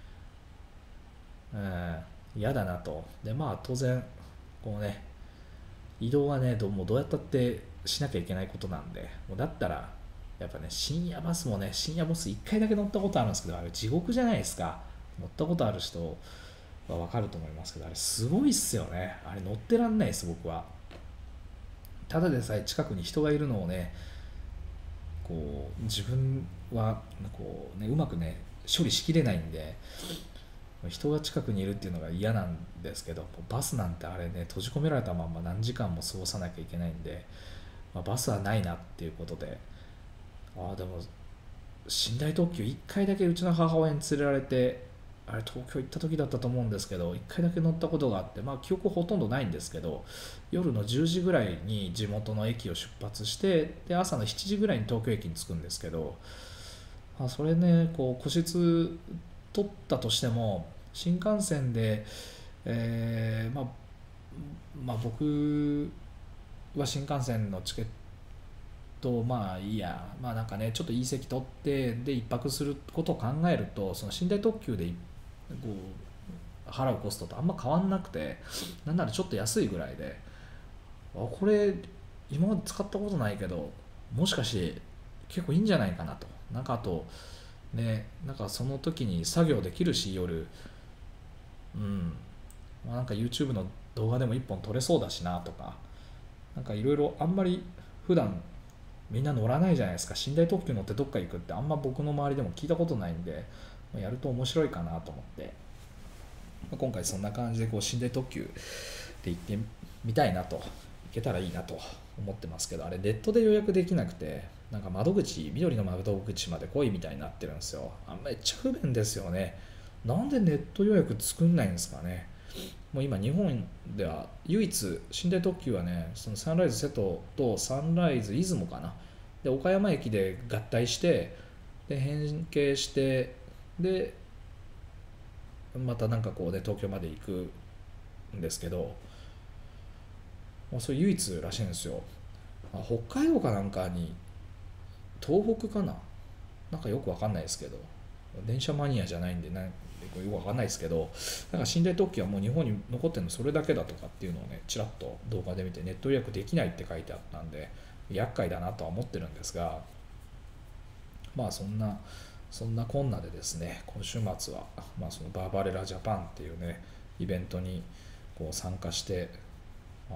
うん、嫌だなと。でまあ当然こうね移動はねどうもどうやったってしなきゃいけないことなんで、もうだったらやっぱね深夜バスもね、深夜バスいっかいだけ乗ったことあるんですけど、あれ地獄じゃないですか。乗ったことある人は分かると思いますけど、あれすごいっすよね。あれ乗ってらんないです僕は。ただでさえ近くに人がいるのをねこう自分はこう、ね、うまくね処理しきれないんで、人が近くにいるっていうのが嫌なんですけど、バスなんてあれね閉じ込められたまま何時間も過ごさなきゃいけないんで、まあ、バスはないなっていうことで、ああでも寝台特急いっかいだけうちの母親に連れられて、あれ東京行った時だったと思うんですけどいっかいだけ乗ったことがあって、まあ記憶ほとんどないんですけど、夜のじゅうじぐらいに地元の駅を出発して、で朝のしちじぐらいに東京駅に着くんですけど、まあ、それねこう個室取ったとしても新幹線で、えーまあ、まあ僕は新幹線のチケットまあいいや、まあなんかねちょっといい席取ってで一泊することを考えると、その寝台特急でこう払うコストとあんま変わんなくて、なんならちょっと安いぐらいで、あこれ今まで使ったことないけどもしかして結構いいんじゃないかなと。なんかあとね、なんかその時に作業できるし夜、うん、まあ、なんか YouTube の動画でもいっぽん撮れそうだしなとか、なんかいろいろあんまり普段みんな乗らないじゃないですか。寝台特急乗ってどっか行くってあんま僕の周りでも聞いたことないんで、やると面白いかなと思って、今回そんな感じでこう寝台特急で行ってみたいなと、行けたらいいなと思ってますけど、あれネットで予約できなくて、なんか窓口緑の窓口まで来いみたいになってるんですよ。あめっちゃ不便ですよね。なんでネット予約作んないんですかね。もう今日本では唯一寝台特急はね、そのサンライズ瀬戸とサンライズ出雲かなで岡山駅で合体して、で変形して、でまたなんかこうね東京まで行くんですけど、もうそれ唯一らしいんですよ。北海道かなんかに、東北かな、なんかよくわかんないですけど、電車マニアじゃないんでなんよくわかんないですけど、なんか寝台特急はもう日本に残ってるのそれだけだとかっていうのをねちらっと動画で見て、ネット予約できないって書いてあったんで厄介だなとは思ってるんですが、まあそんなそんなこんなでですね、今週末は、まあ、そのバーバレラジャパンっていうねイベントにこう参加して、あ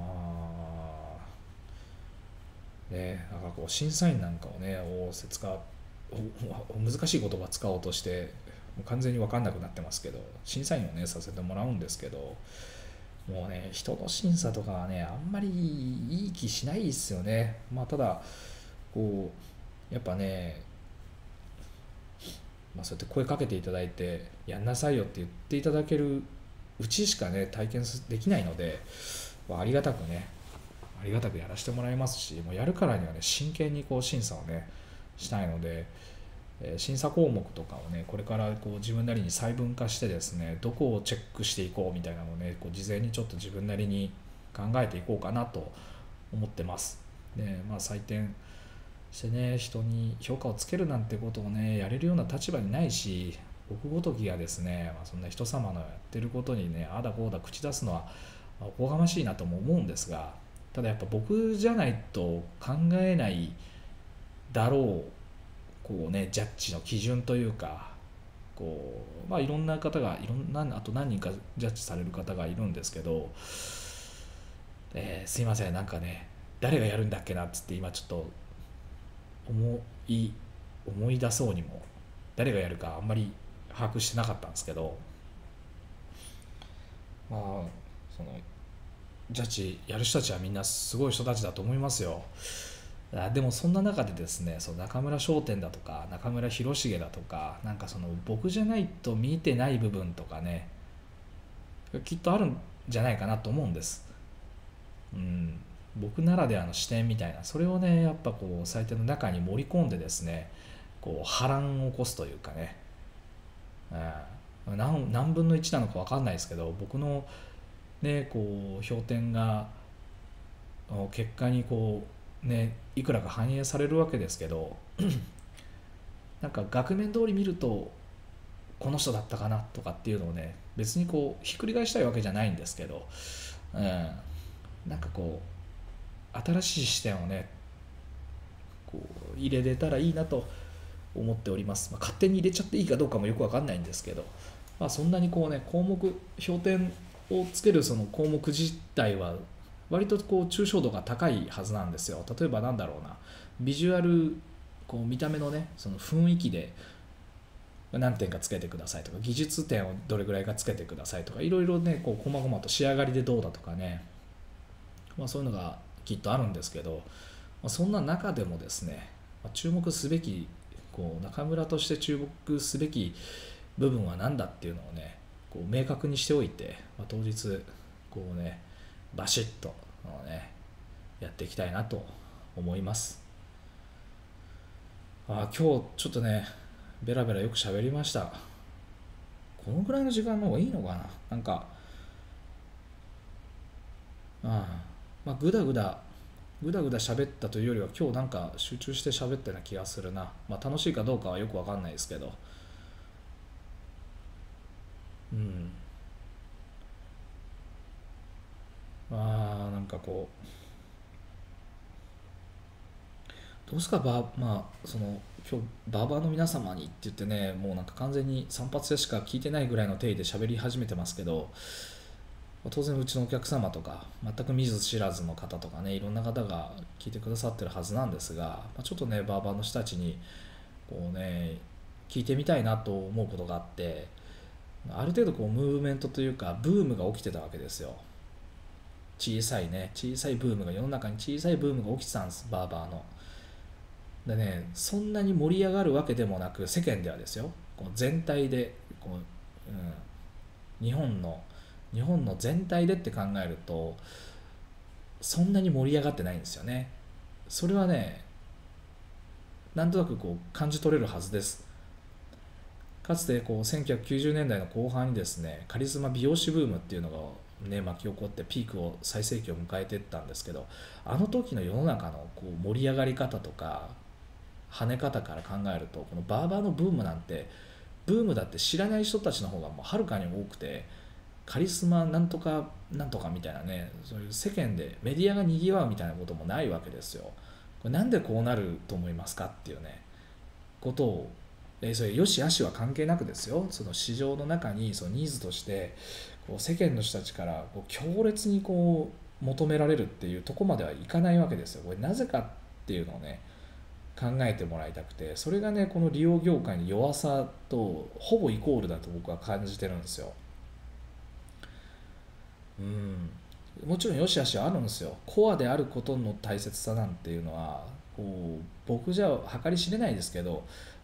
ね、なんかこう審査員なんかをね応接か難しい言葉使おうとしてもう完全に分かんなくなってますけど、審査員をねさせてもらうんですけど、もうね人の審査とかはねあんまりいい気しないですよね。まあただこうやっぱねまあ、そうやって声かけていただいてやんなさいよって言っていただけるうちしかね体験できないので、まあ、ありがたくねありがたくやらせてもらいますし、もうやるからにはね真剣にこう審査をねしたいので、えー審査項目とかをねこれからこう自分なりに細分化してですね、どこをチェックしていこうみたいなのをねこう事前にちょっと自分なりに考えていこうかなと思ってます。で、まあ、採点してね人に評価をつけるなんてことをねやれるような立場にないし、僕ごときがですね、まあ、そんな人様のやってることにねあだこうだ口出すのはまあおこがましいなとも思うんですが、ただやっぱ僕じゃないと考えないだろうこうねジャッジの基準というか、こうまあいろんな方がいろんなあと何人かジャッジされる方がいるんですけど、えーすいませんなんかね誰がやるんだっけなっつって今ちょっと思い思い出そうにも誰がやるかあんまり把握してなかったんですけど、まあそのジャッジやる人たちはみんなすごい人たちだと思いますよ。あでもそんな中でですね、その中村商店だとか中村広重だとか、なんかその僕じゃないと見てない部分とかねきっとあるんじゃないかなと思うんです。うん、僕ならではの視点みたいな、それをねやっぱこう採点の中に盛り込んでですね、こう波乱を起こすというかね、うん、何, 何分のいちなのか分かんないですけど、僕のねこう評点が結果にこうねいくらか反映されるわけですけどなんか額面通り見るとこの人だったかなとかっていうのをね別にこうひっくり返したいわけじゃないんですけど、うん、なんかこう新しい視点をねこう入れれたらいいなと思っております。まあ、勝手に入れちゃっていいかどうかもよくわかんないんですけど、まあ、そんなにこうね項目評点をつけるその項目自体は割とこう抽象度が高いはずなんですよ。例えばなんだろうな、ビジュアルこう見た目のねその雰囲気で何点かつけてくださいとか、技術点をどれぐらいかつけてくださいとか、いろいろねこう細々と仕上がりでどうだとかね、まあ、そういうのがきっとあるんですけど、まあ、そんな中でもですね、まあ、注目すべきこう中村として注目すべき部分は何だっていうのをねこう明確にしておいて、まあ、当日こうねバシッとねやっていきたいなと思います。あ今日ちょっとねベラベラよく喋りました。このぐらいの時間の方がいいのかな、なんかあまあグダグダぐだぐだ喋ったというよりは今日なんか集中して喋ったような気がするな。まあ楽しいかどうかはよくわかんないですけど、うんまあなんかこうどうすかばまあその今日バーバーの皆様にって言ってねもうなんか完全に散髪でしか聞いてないぐらいの定位で喋り始めてますけど、当然うちのお客様とか全く見ず知らずの方とかねいろんな方が聞いてくださってるはずなんですが、まあ、ちょっとねバーバーの人たちにこうね聞いてみたいなと思うことがあって、ある程度こうムーブメントというかブームが起きてたわけですよ。小さいね小さいブームが世の中に小さいブームが起きてたんです、バーバーの。でねそんなに盛り上がるわけでもなく、世間ではですよこう全体でこう、うん、日本の日本の全体でって考えるとそんなに盛り上がってないんですよね。それはねなんとなくこう感じ取れるはずです。かつてこうせんきゅうひゃくきゅうじゅうねんだいの後半にですねカリスマ美容師ブームっていうのがね巻き起こってピークを最盛期を迎えていったんですけど、あの時の世の中のこう盛り上がり方とか跳ね方から考えるとこのバーバーのブームなんてブームだって知らない人たちの方がもうはるかに多くて、カリスマなんとかなんとかみたいなねそういう世間でメディアがにぎわうみたいなこともないわけですよ。これなんでこうなると思いますかっていうねことを、えそれよし悪しは関係なくですよ、その市場の中にそのニーズとしてこう世間の人たちからこう強烈にこう求められるっていうところまではいかないわけですよ。これなぜかっていうのをね考えてもらいたくて、それがねこの利用業界の弱さとほぼイコールだと僕は感じてるんですよ。うんもちろん良し悪しはあるんですよ。コアであることの大切さなんていうのはこう僕じゃ計り知れないですけど、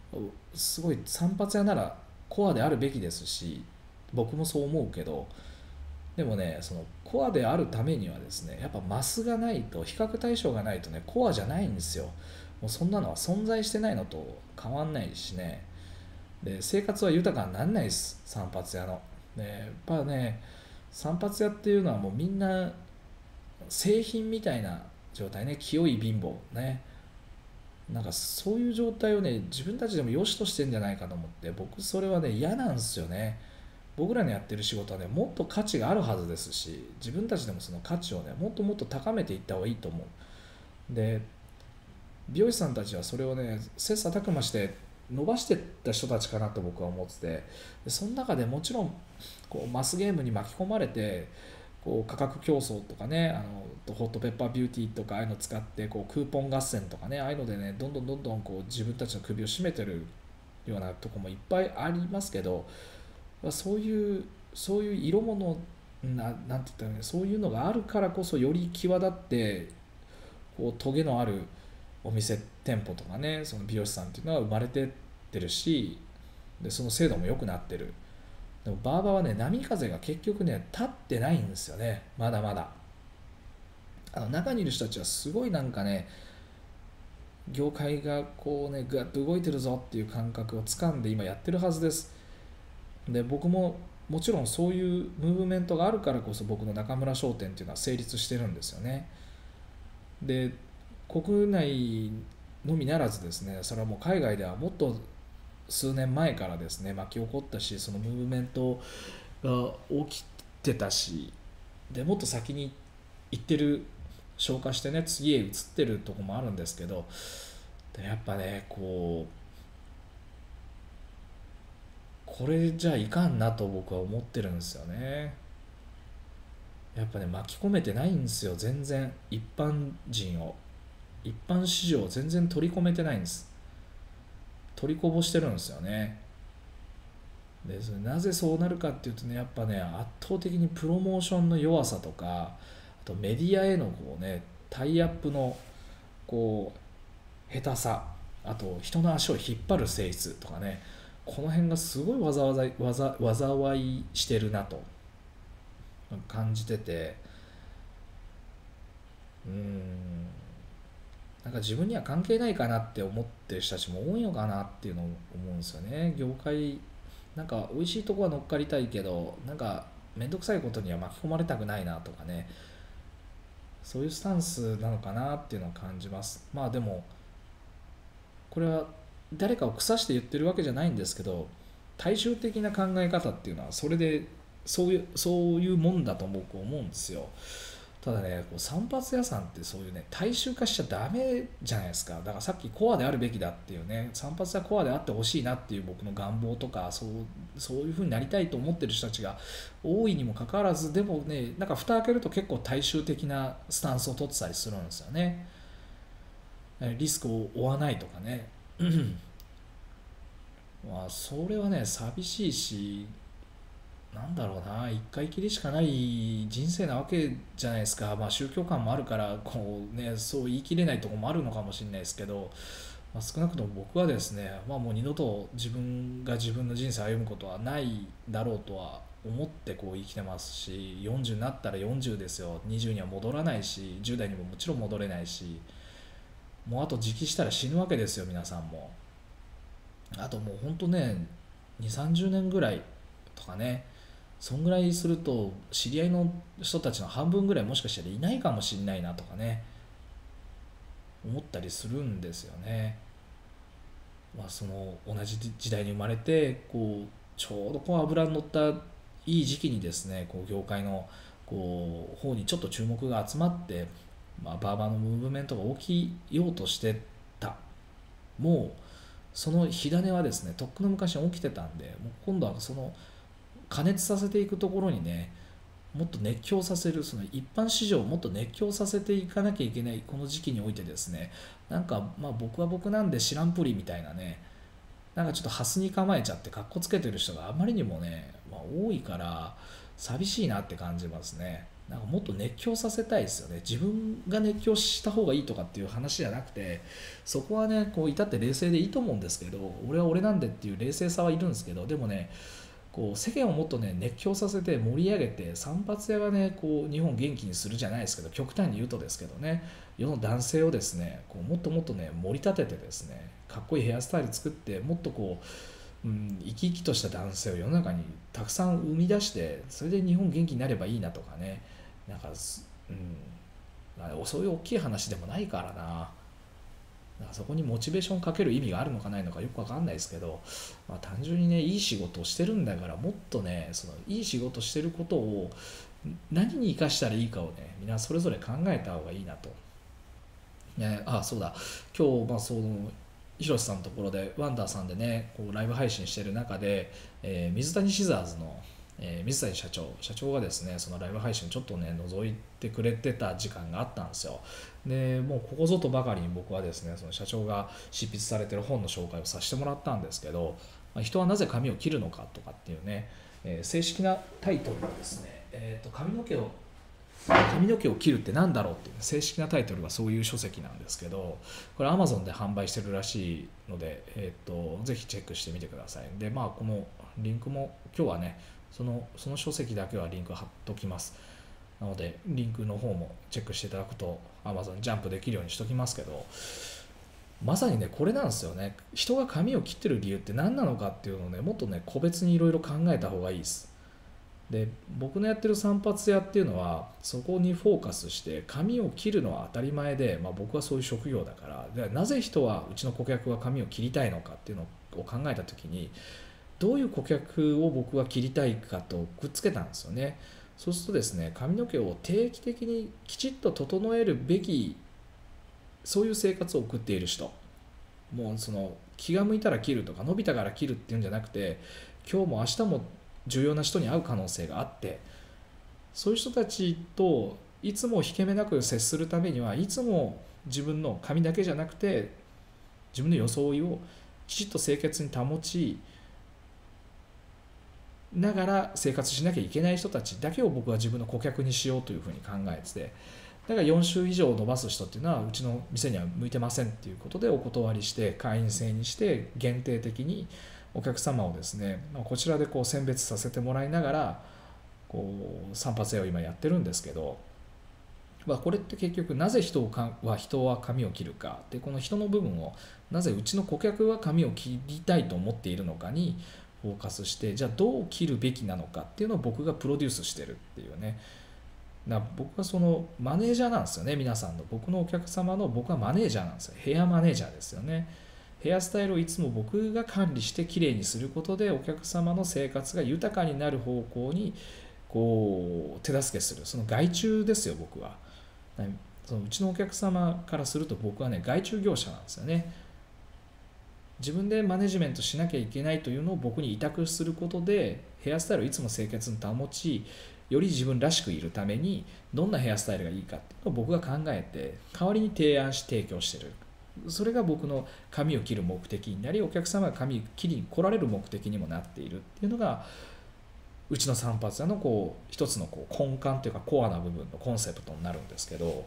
すごい散髪屋ならコアであるべきですし、僕もそう思うけど、でもね、そのコアであるためにはですね、やっぱマスがないと、比較対象がないとね、コアじゃないんですよ。もうそんなのは存在してないのと変わんないしね。で、生活は豊かにならないです、散髪屋の。で、やっぱね、散髪屋っていうのはもうみんな製品みたいな状態ね、清い貧乏ね。なんかそういう状態をね、自分たちでも良しとしてんじゃないかと思って、僕それはね、嫌なんですよね。僕らのやってる仕事はね、もっと価値があるはずですし、自分たちでもその価値をね、もっともっと高めていった方がいいと思う。で、美容師さんたちはそれをね、切磋琢磨して伸ばしていった人たちかなと僕は思ってて、でその中でもちろんこうマスゲームに巻き込まれて、こう価格競争とかね、あのホットペッパービューティーとかああいうの使ってこうクーポン合戦とかね、ああいうのでね、どんどんどんどんこう自分たちの首を絞めてるようなとこもいっぱいありますけど、そういうそういう色物な、なんて言ったらいいの、そういうのがあるからこそより際立ってこうトゲのあるお店店舗とかね、その美容師さんっていうのは生まれてってるし、でその精度も良くなってる。でもバーバーはね、波風が結局ね立ってないんですよね、まだまだ。あの中にいる人たちはすごいなんかね、業界がこうねぐっと動いてるぞっていう感覚をつかんで今やってるはずです。で僕ももちろんそういうムーブメントがあるからこそ僕の中村商店っていうのは成立してるんですよね。で国内のみならずですね、それはもう海外ではもっと数年前からですね巻き起こったし、そのムーブメントが起きてたし、でもっと先に行ってる、消化してね次へ移ってるとこもあるんですけど、でやっぱねこうこれじゃいかんなと僕は思ってるんですよね。やっぱね巻き込めてないんですよ、全然一般人を、一般市場を全然取り込めてないんです。取りこぼしてるんですよね。でそれなぜそうなるかっていうとね、やっぱね圧倒的にプロモーションの弱さとか、あとメディアへのこうねタイアップのこう下手さ、あと人の足を引っ張る性質とかね、この辺がすごいわざわざわざ災いしてるなと感じてて、うーんなんか自分には関係ないかなって思ってる人たちも多いのかなっていうのを思うんですよね。業界なんか美味しいとこは乗っかりたいけど、なんか面倒くさいことには巻き込まれたくないなとかね、そういうスタンスなのかなっていうのを感じます。まあでもこれは誰かを腐して言ってるわけじゃないんですけど、大衆的な考え方っていうのはそれでそういうそういうもんだと僕思うんですよ。ただね、こう散髪屋さんってそういうね大衆化しちゃダメじゃないですか。だからさっきコアであるべきだっていうね、散髪屋コアであってほしいなっていう僕の願望とか、そうそういう風になりたいと思ってる人たちが多いにもかかわらず、でもねなんか蓋開けると結構大衆的なスタンスを取ってたりするんですよね。リスクを負わないとかねまあそれはね寂しいし、なんだろうな、一回きりしかない人生なわけじゃないですか。まあ宗教観もあるからこうねそう言い切れないところもあるのかもしれないですけど、まあ、少なくとも僕はですね、まあ、もう二度と自分が自分の人生を歩むことはないだろうとは思ってこう生きてますし、よんじゅうになったらよんじゅうですよ、にじゅうには戻らないし、じゅう代にももちろん戻れないし、もうあと時期したら死ぬわけですよ皆さんも。あともうほんとねにさんじゅうねんぐらいとかね、そんぐらいすると知り合いの人たちの半分ぐらいもしかしたらいないかもしれないなとかね思ったりするんですよね。まあその同じ時代に生まれてこうちょうどこう脂の乗ったいい時期にですね、こう業界のこう方にちょっと注目が集まって、まあ、バーバーのムーブメントが起きようとしてた、もうその火種はですねとっくの昔に起きてたんで、もう今度はその加熱させていくところにね、もっと熱狂させる、その一般市場をもっと熱狂させていかなきゃいけないこの時期においてですね、なんかまあ僕は僕なんで知らんぷりみたいなね、なんかちょっとハスに構えちゃってかっこつけてる人があまりにもね、まあ、多いから寂しいなって感じますね。 なんかもっと熱狂させたいですよね。自分が熱狂した方がいいとかっていう話じゃなくて、そこはねこう至って冷静でいいと思うんですけど、俺は俺なんでっていう冷静さはいるんですけど、でもねこう世間をもっとね熱狂させて盛り上げて、散髪屋がねこう日本元気にするじゃないですけど、極端に言うとですけどね、世の男性をですねこうもっともっとね盛り立ててですね、かっこいいヘアスタイル作って、もっとこう、うん、生き生きとした男性を世の中にたくさん生み出して、それで日本元気になればいいなとかね、なんか、うんまあ、そういう大きい話でもないからな。なんかそこにモチベーションかける意味があるのかないのかよくわかんないですけど、まあ、単純にねいい仕事をしてるんだから、もっとねそのいい仕事してることを何に生かしたらいいかをね、みんなそれぞれ考えた方がいいなと。ね、あそうだ、今日まあそのひろしさんのところでワンダーさんでねこうライブ配信してる中で、えー水谷シザーズの、えー水谷社長社長がですねそのライブ配信ちょっとね覗いてくれてた時間があったんですよ。でもうここぞとばかりに僕はですねその社長が執筆されてる本の紹介をさせてもらったんですけど、まあ人はなぜ髪を切るのかとかっていうね、えー正式なタイトルがですね、えーと髪の毛を髪の毛を切るって何だろうっていう正式なタイトルがそういう書籍なんですけど、これ Amazon で販売してるらしいので、えー、とぜひチェックしてみてください。でまあこのリンクも今日はねそのその書籍だけはリンク貼っときます。なのでリンクの方もチェックしていただくと Amazon ジャンプできるようにしときますけど、まさにねこれなんですよね。人が髪を切ってる理由って何なのかっていうのをねもっとね個別にいろいろ考えた方がいいです。で僕のやってる散髪屋っていうのはそこにフォーカスして、髪を切るのは当たり前で、まあ、僕はそういう職業だから、でなぜ人はうちの顧客が髪を切りたいのかっていうのを考えた時に、どういう顧客を僕が切りたいかとくっつけたんですよね。そうするとですね、髪の毛を定期的にきちっと整えるべき、そういう生活を送っている人、もうその気が向いたら切るとか伸びたから切るっていうんじゃなくて、今日も明日も重要な人に会う可能性があって、そういう人たちといつも引け目なく接するためには、いつも自分の髪だけじゃなくて自分の装いをきちっと清潔に保ちながら生活しなきゃいけない人たちだけを僕は自分の顧客にしようというふうに考えてて、だからよん週以上伸ばす人っていうのはうちの店には向いてませんっていうことでお断りして、会員制にして限定的にお客様をですねこちらでこう選別させてもらいながらこう散髪屋を今やってるんですけど、まあ、これって結局なぜ人は人は髪を切るかで、この人の部分をなぜうちの顧客は髪を切りたいと思っているのかにフォーカスして、じゃあどう切るべきなのかっていうのを僕がプロデュースしてるっていうね。だから僕はそのマネージャーなんですよね。皆さんの僕のお客様の僕はマネージャーなんですよ。ヘアマネージャーですよね。ヘアスタイルをいつも僕が管理してきれいにすることで、お客様の生活が豊かになる方向にこう手助けする、その外注ですよ僕は。そのうちのお客様からすると僕はね外注業者なんですよね。自分でマネジメントしなきゃいけないというのを僕に委託することで、ヘアスタイルをいつも清潔に保ち、より自分らしくいるためにどんなヘアスタイルがいいかっていうのを僕が考えて、代わりに提案し提供してる。それが僕の髪を切る目的になり、お客様が髪を切りに来られる目的にもなっているっていうのがうちの散髪屋のこう一つのこう根幹というかコアな部分のコンセプトになるんですけど、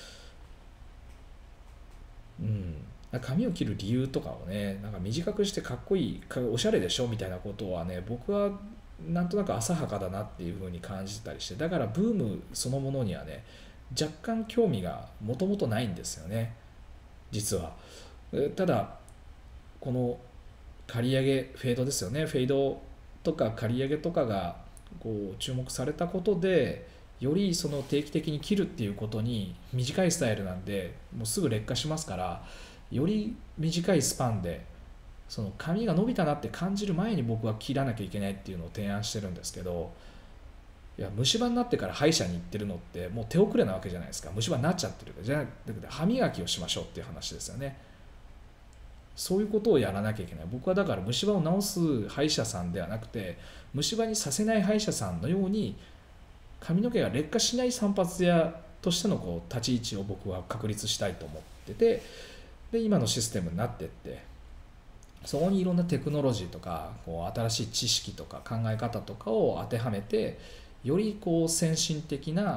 うん、髪を切る理由とかをねなんか短くしてかっこいいおしゃれでしょみたいなことはね、僕はなんとなく浅はかだなっていう風に感じてたりして、だからブームそのものにはね若干興味がもともとないんですよね実は。ただこの刈り上げフェードですよね、フェードとか刈り上げとかがこう注目されたことで、よりその定期的に切るっていうことに、短いスタイルなんでもうすぐ劣化しますから、より短いスパンでその髪が伸びたなって感じる前に僕は切らなきゃいけないっていうのを提案してるんですけど、いや虫歯になってから歯医者に行ってるのってもう手遅れなわけじゃないですか。虫歯になっちゃってるから、じゃなくて歯磨きをしましょうっていう話ですよね。そういうことをやらなきゃいけない。僕はだから虫歯を治す歯医者さんではなくて、虫歯にさせない歯医者さんのように髪の毛が劣化しない散髪屋としてのこう立ち位置を僕は確立したいと思ってて、で今のシステムになっていって、そこにいろんなテクノロジーとかこう新しい知識とか考え方とかを当てはめて、よりこう先進的な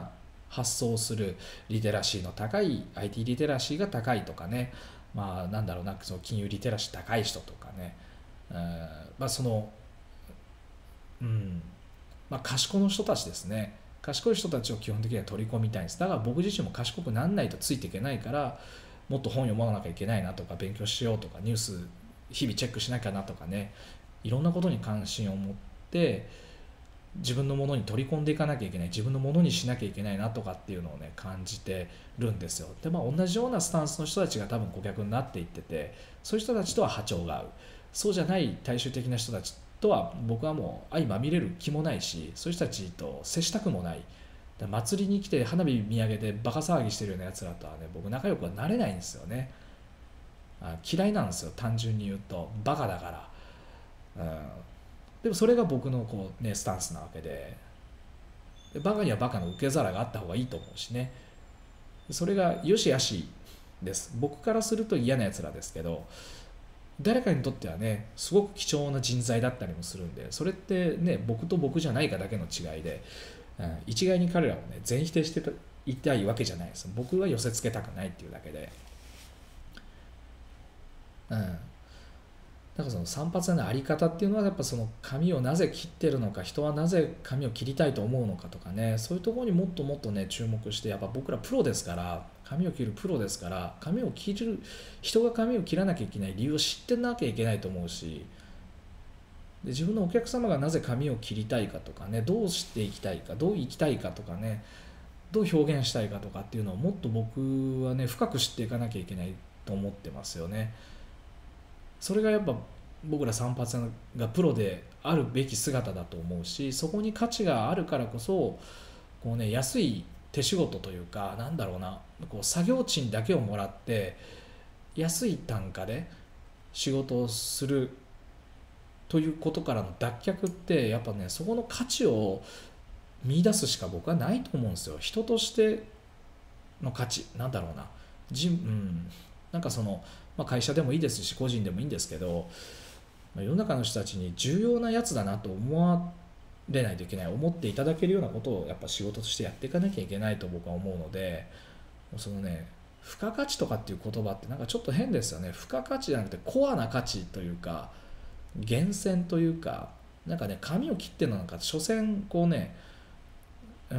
発想するリテラシーの高い アイティー リテラシーが高いとかね、まあなんだろうな、その金融リテラシー高い人とかね、うん、まあそのうんまあ賢い人たちですね。賢い人たちを基本的には取り込みたいんです。だから僕自身も賢くならないとついていけないから、もっと本読まなきゃいけないなとか、勉強しようとか、ニュース日々チェックしなきゃなとかね、いろんなことに関心を持って自分のものに取り込んでいかなきゃいけない、自分のものにしなきゃいけないなとかっていうのをね感じてるんですよ。でまあ同じようなスタンスの人たちが多分顧客になっていってて、そういう人たちとは波長が合う、そうじゃない大衆的な人たちとは僕はもう相まみれる気もないし、そういう人たちと接したくもない。だ祭りに来て花火見上げてバカ騒ぎしてるようなやつらとはね、僕仲良くはなれないんですよね。あ嫌いなんですよ、単純に言うと。バカだから、うん、でもそれが僕のこう、ね、スタンスなわけで、でバカにはバカの受け皿があった方がいいと思うしね、それがよしあしです。僕からすると嫌なやつらですけど、誰かにとってはねすごく貴重な人材だったりもするんで、それってね僕と僕じゃないかだけの違いで、うん、一概に彼らをね全否定していたいわけじゃないです。僕は寄せつけたくないっていうだけで、うん、なんかその散髪屋のあり方っていうのはやっぱその髪をなぜ切ってるのか、人はなぜ髪を切りたいと思うのかとかね、そういうところにもっともっとね注目して、やっぱ僕らプロですから、髪を切るプロですから、髪を切る人が髪を切らなきゃいけない理由を知ってなきゃいけないと思うし、で自分のお客様がなぜ髪を切りたいかとかね、どうしていきたいか、どう生きたいかとかね、どう表現したいかとかっていうのをもっと僕はね深く知っていかなきゃいけないと思ってますよね。それがやっぱ僕ら散髪屋がプロであるべき姿だと思うし、そこに価値があるからこそこう、ね、安い手仕事というか、なんだろうな、こう作業賃だけをもらって安い単価で仕事をするということからの脱却って、やっぱねそこの価値を見出すしか僕はないと思うんですよ。人としての価値、なんだろうな、じ、うん、なんかその、まあ、会社でもいいですし個人でもいいんですけど、世の中の人たちに重要なやつだなと思われないといけない、思っていただけるようなことをやっぱ仕事としてやっていかなきゃいけないと僕は思うので、そのね付加価値とかっていう言葉ってなんかちょっと変ですよね。付加価値じゃなくてコアな価値というか、源泉というか、なんかね髪を切ってるのなんか所詮こうね、うん、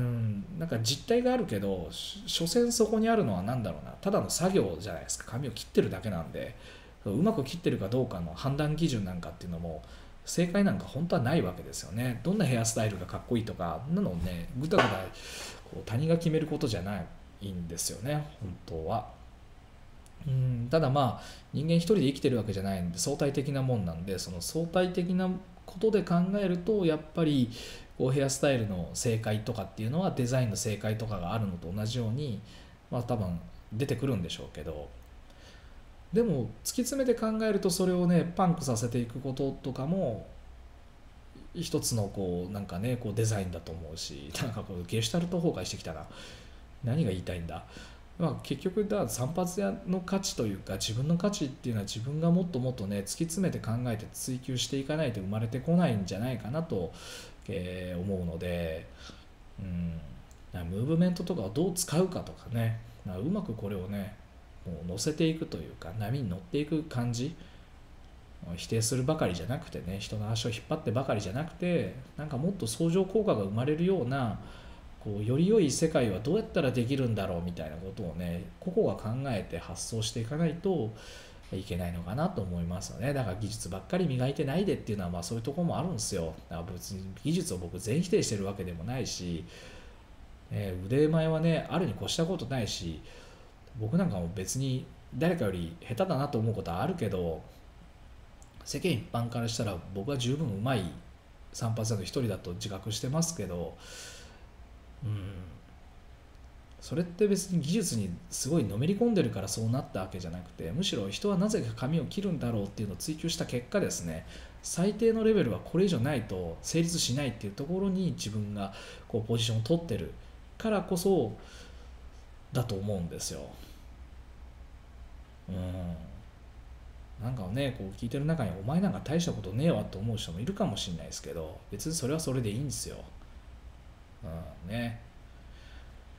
なんか実態があるけど、所詮そこにあるのは何だろうな、ただの作業じゃないですか。髪を切ってるだけなんで、うまく切ってるかどうかの判断基準なんかっていうのも正解なんか本当はないわけですよね。どんなヘアスタイルがかっこいいとかなのをねぐだぐだこう他人が決めることじゃないんですよね本当は。うんただまあ人間一人で生きてるわけじゃないんで、相対的なもんなんで、その相対的なことで考えるとやっぱりこうヘアスタイルの正解とかっていうのはデザインの正解とかがあるのと同じように、まあ多分出てくるんでしょうけど、でも突き詰めて考えるとそれをねパンクさせていくこととかも一つのこうなんかねこうデザインだと思うし、なんかこうゲシュタルト崩壊してきたな、何が言いたいんだ。まあ、結局だ散髪屋の価値というか自分の価値っていうのは自分がもっともっとね突き詰めて考えて追求していかないと生まれてこないんじゃないかなと、えー思うので、うん、ムーブメントとかをどう使うかとかね、うまくこれをねもう乗せていくというか波に乗っていく感じ、否定するばかりじゃなくてね、人の足を引っ張ってばかりじゃなくて、なんかもっと相乗効果が生まれるようなこうより良い世界はどうやったらできるんだろうみたいなことをね個々が考えて発想していかないといけないのかなと思いますよね。だから技術ばっかり磨いてないでっていうのはまあそういうところもあるんですよ。だから別に技術を僕全否定してるわけでもないし、えー腕前はねあるに越したことないし、僕なんかも別に誰かより下手だなと思うことはあるけど、世間一般からしたら僕は十分うまい散髪屋の一人だと自覚してますけど、うん、それって別に技術にすごいのめり込んでるからそうなったわけじゃなくて、むしろ人はなぜか髪を切るんだろうっていうのを追求した結果ですね、最低のレベルはこれ以上ないと成立しないっていうところに自分がこうポジションを取ってるからこそだと思うんですよ。うんなんかねこう聞いてる中にお前なんか大したことねえわと思う人もいるかもしれないですけど、別にそれはそれでいいんですよ。うんね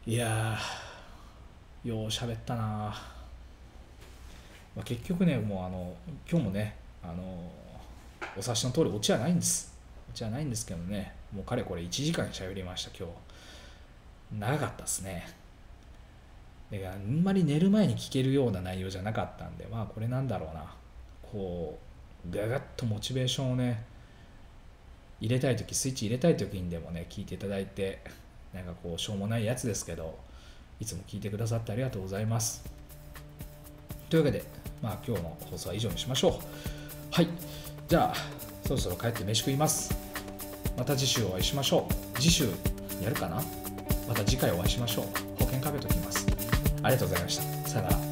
いやーよう喋ったな、まあ、結局ねもうあの今日もねあのお察しの通りオチはないんですオチはないんですけどね、もうかれこれいちじかん喋りました。今日長かったですね。であんまり寝る前に聞けるような内容じゃなかったんで、まあこれなんだろうな、こうガガッとモチベーションをね入れたい時、スイッチ入れたい時にでもね聞いていただいて、なんかこうしょうもないやつですけどいつも聞いてくださってありがとうございます。というわけで、まあ、今日の放送は以上にしましょう。はい、じゃあそろそろ帰って飯食います。また次週お会いしましょう。次週やるかな。また次回お会いしましょう。保険かけときます。ありがとうございました。さよなら。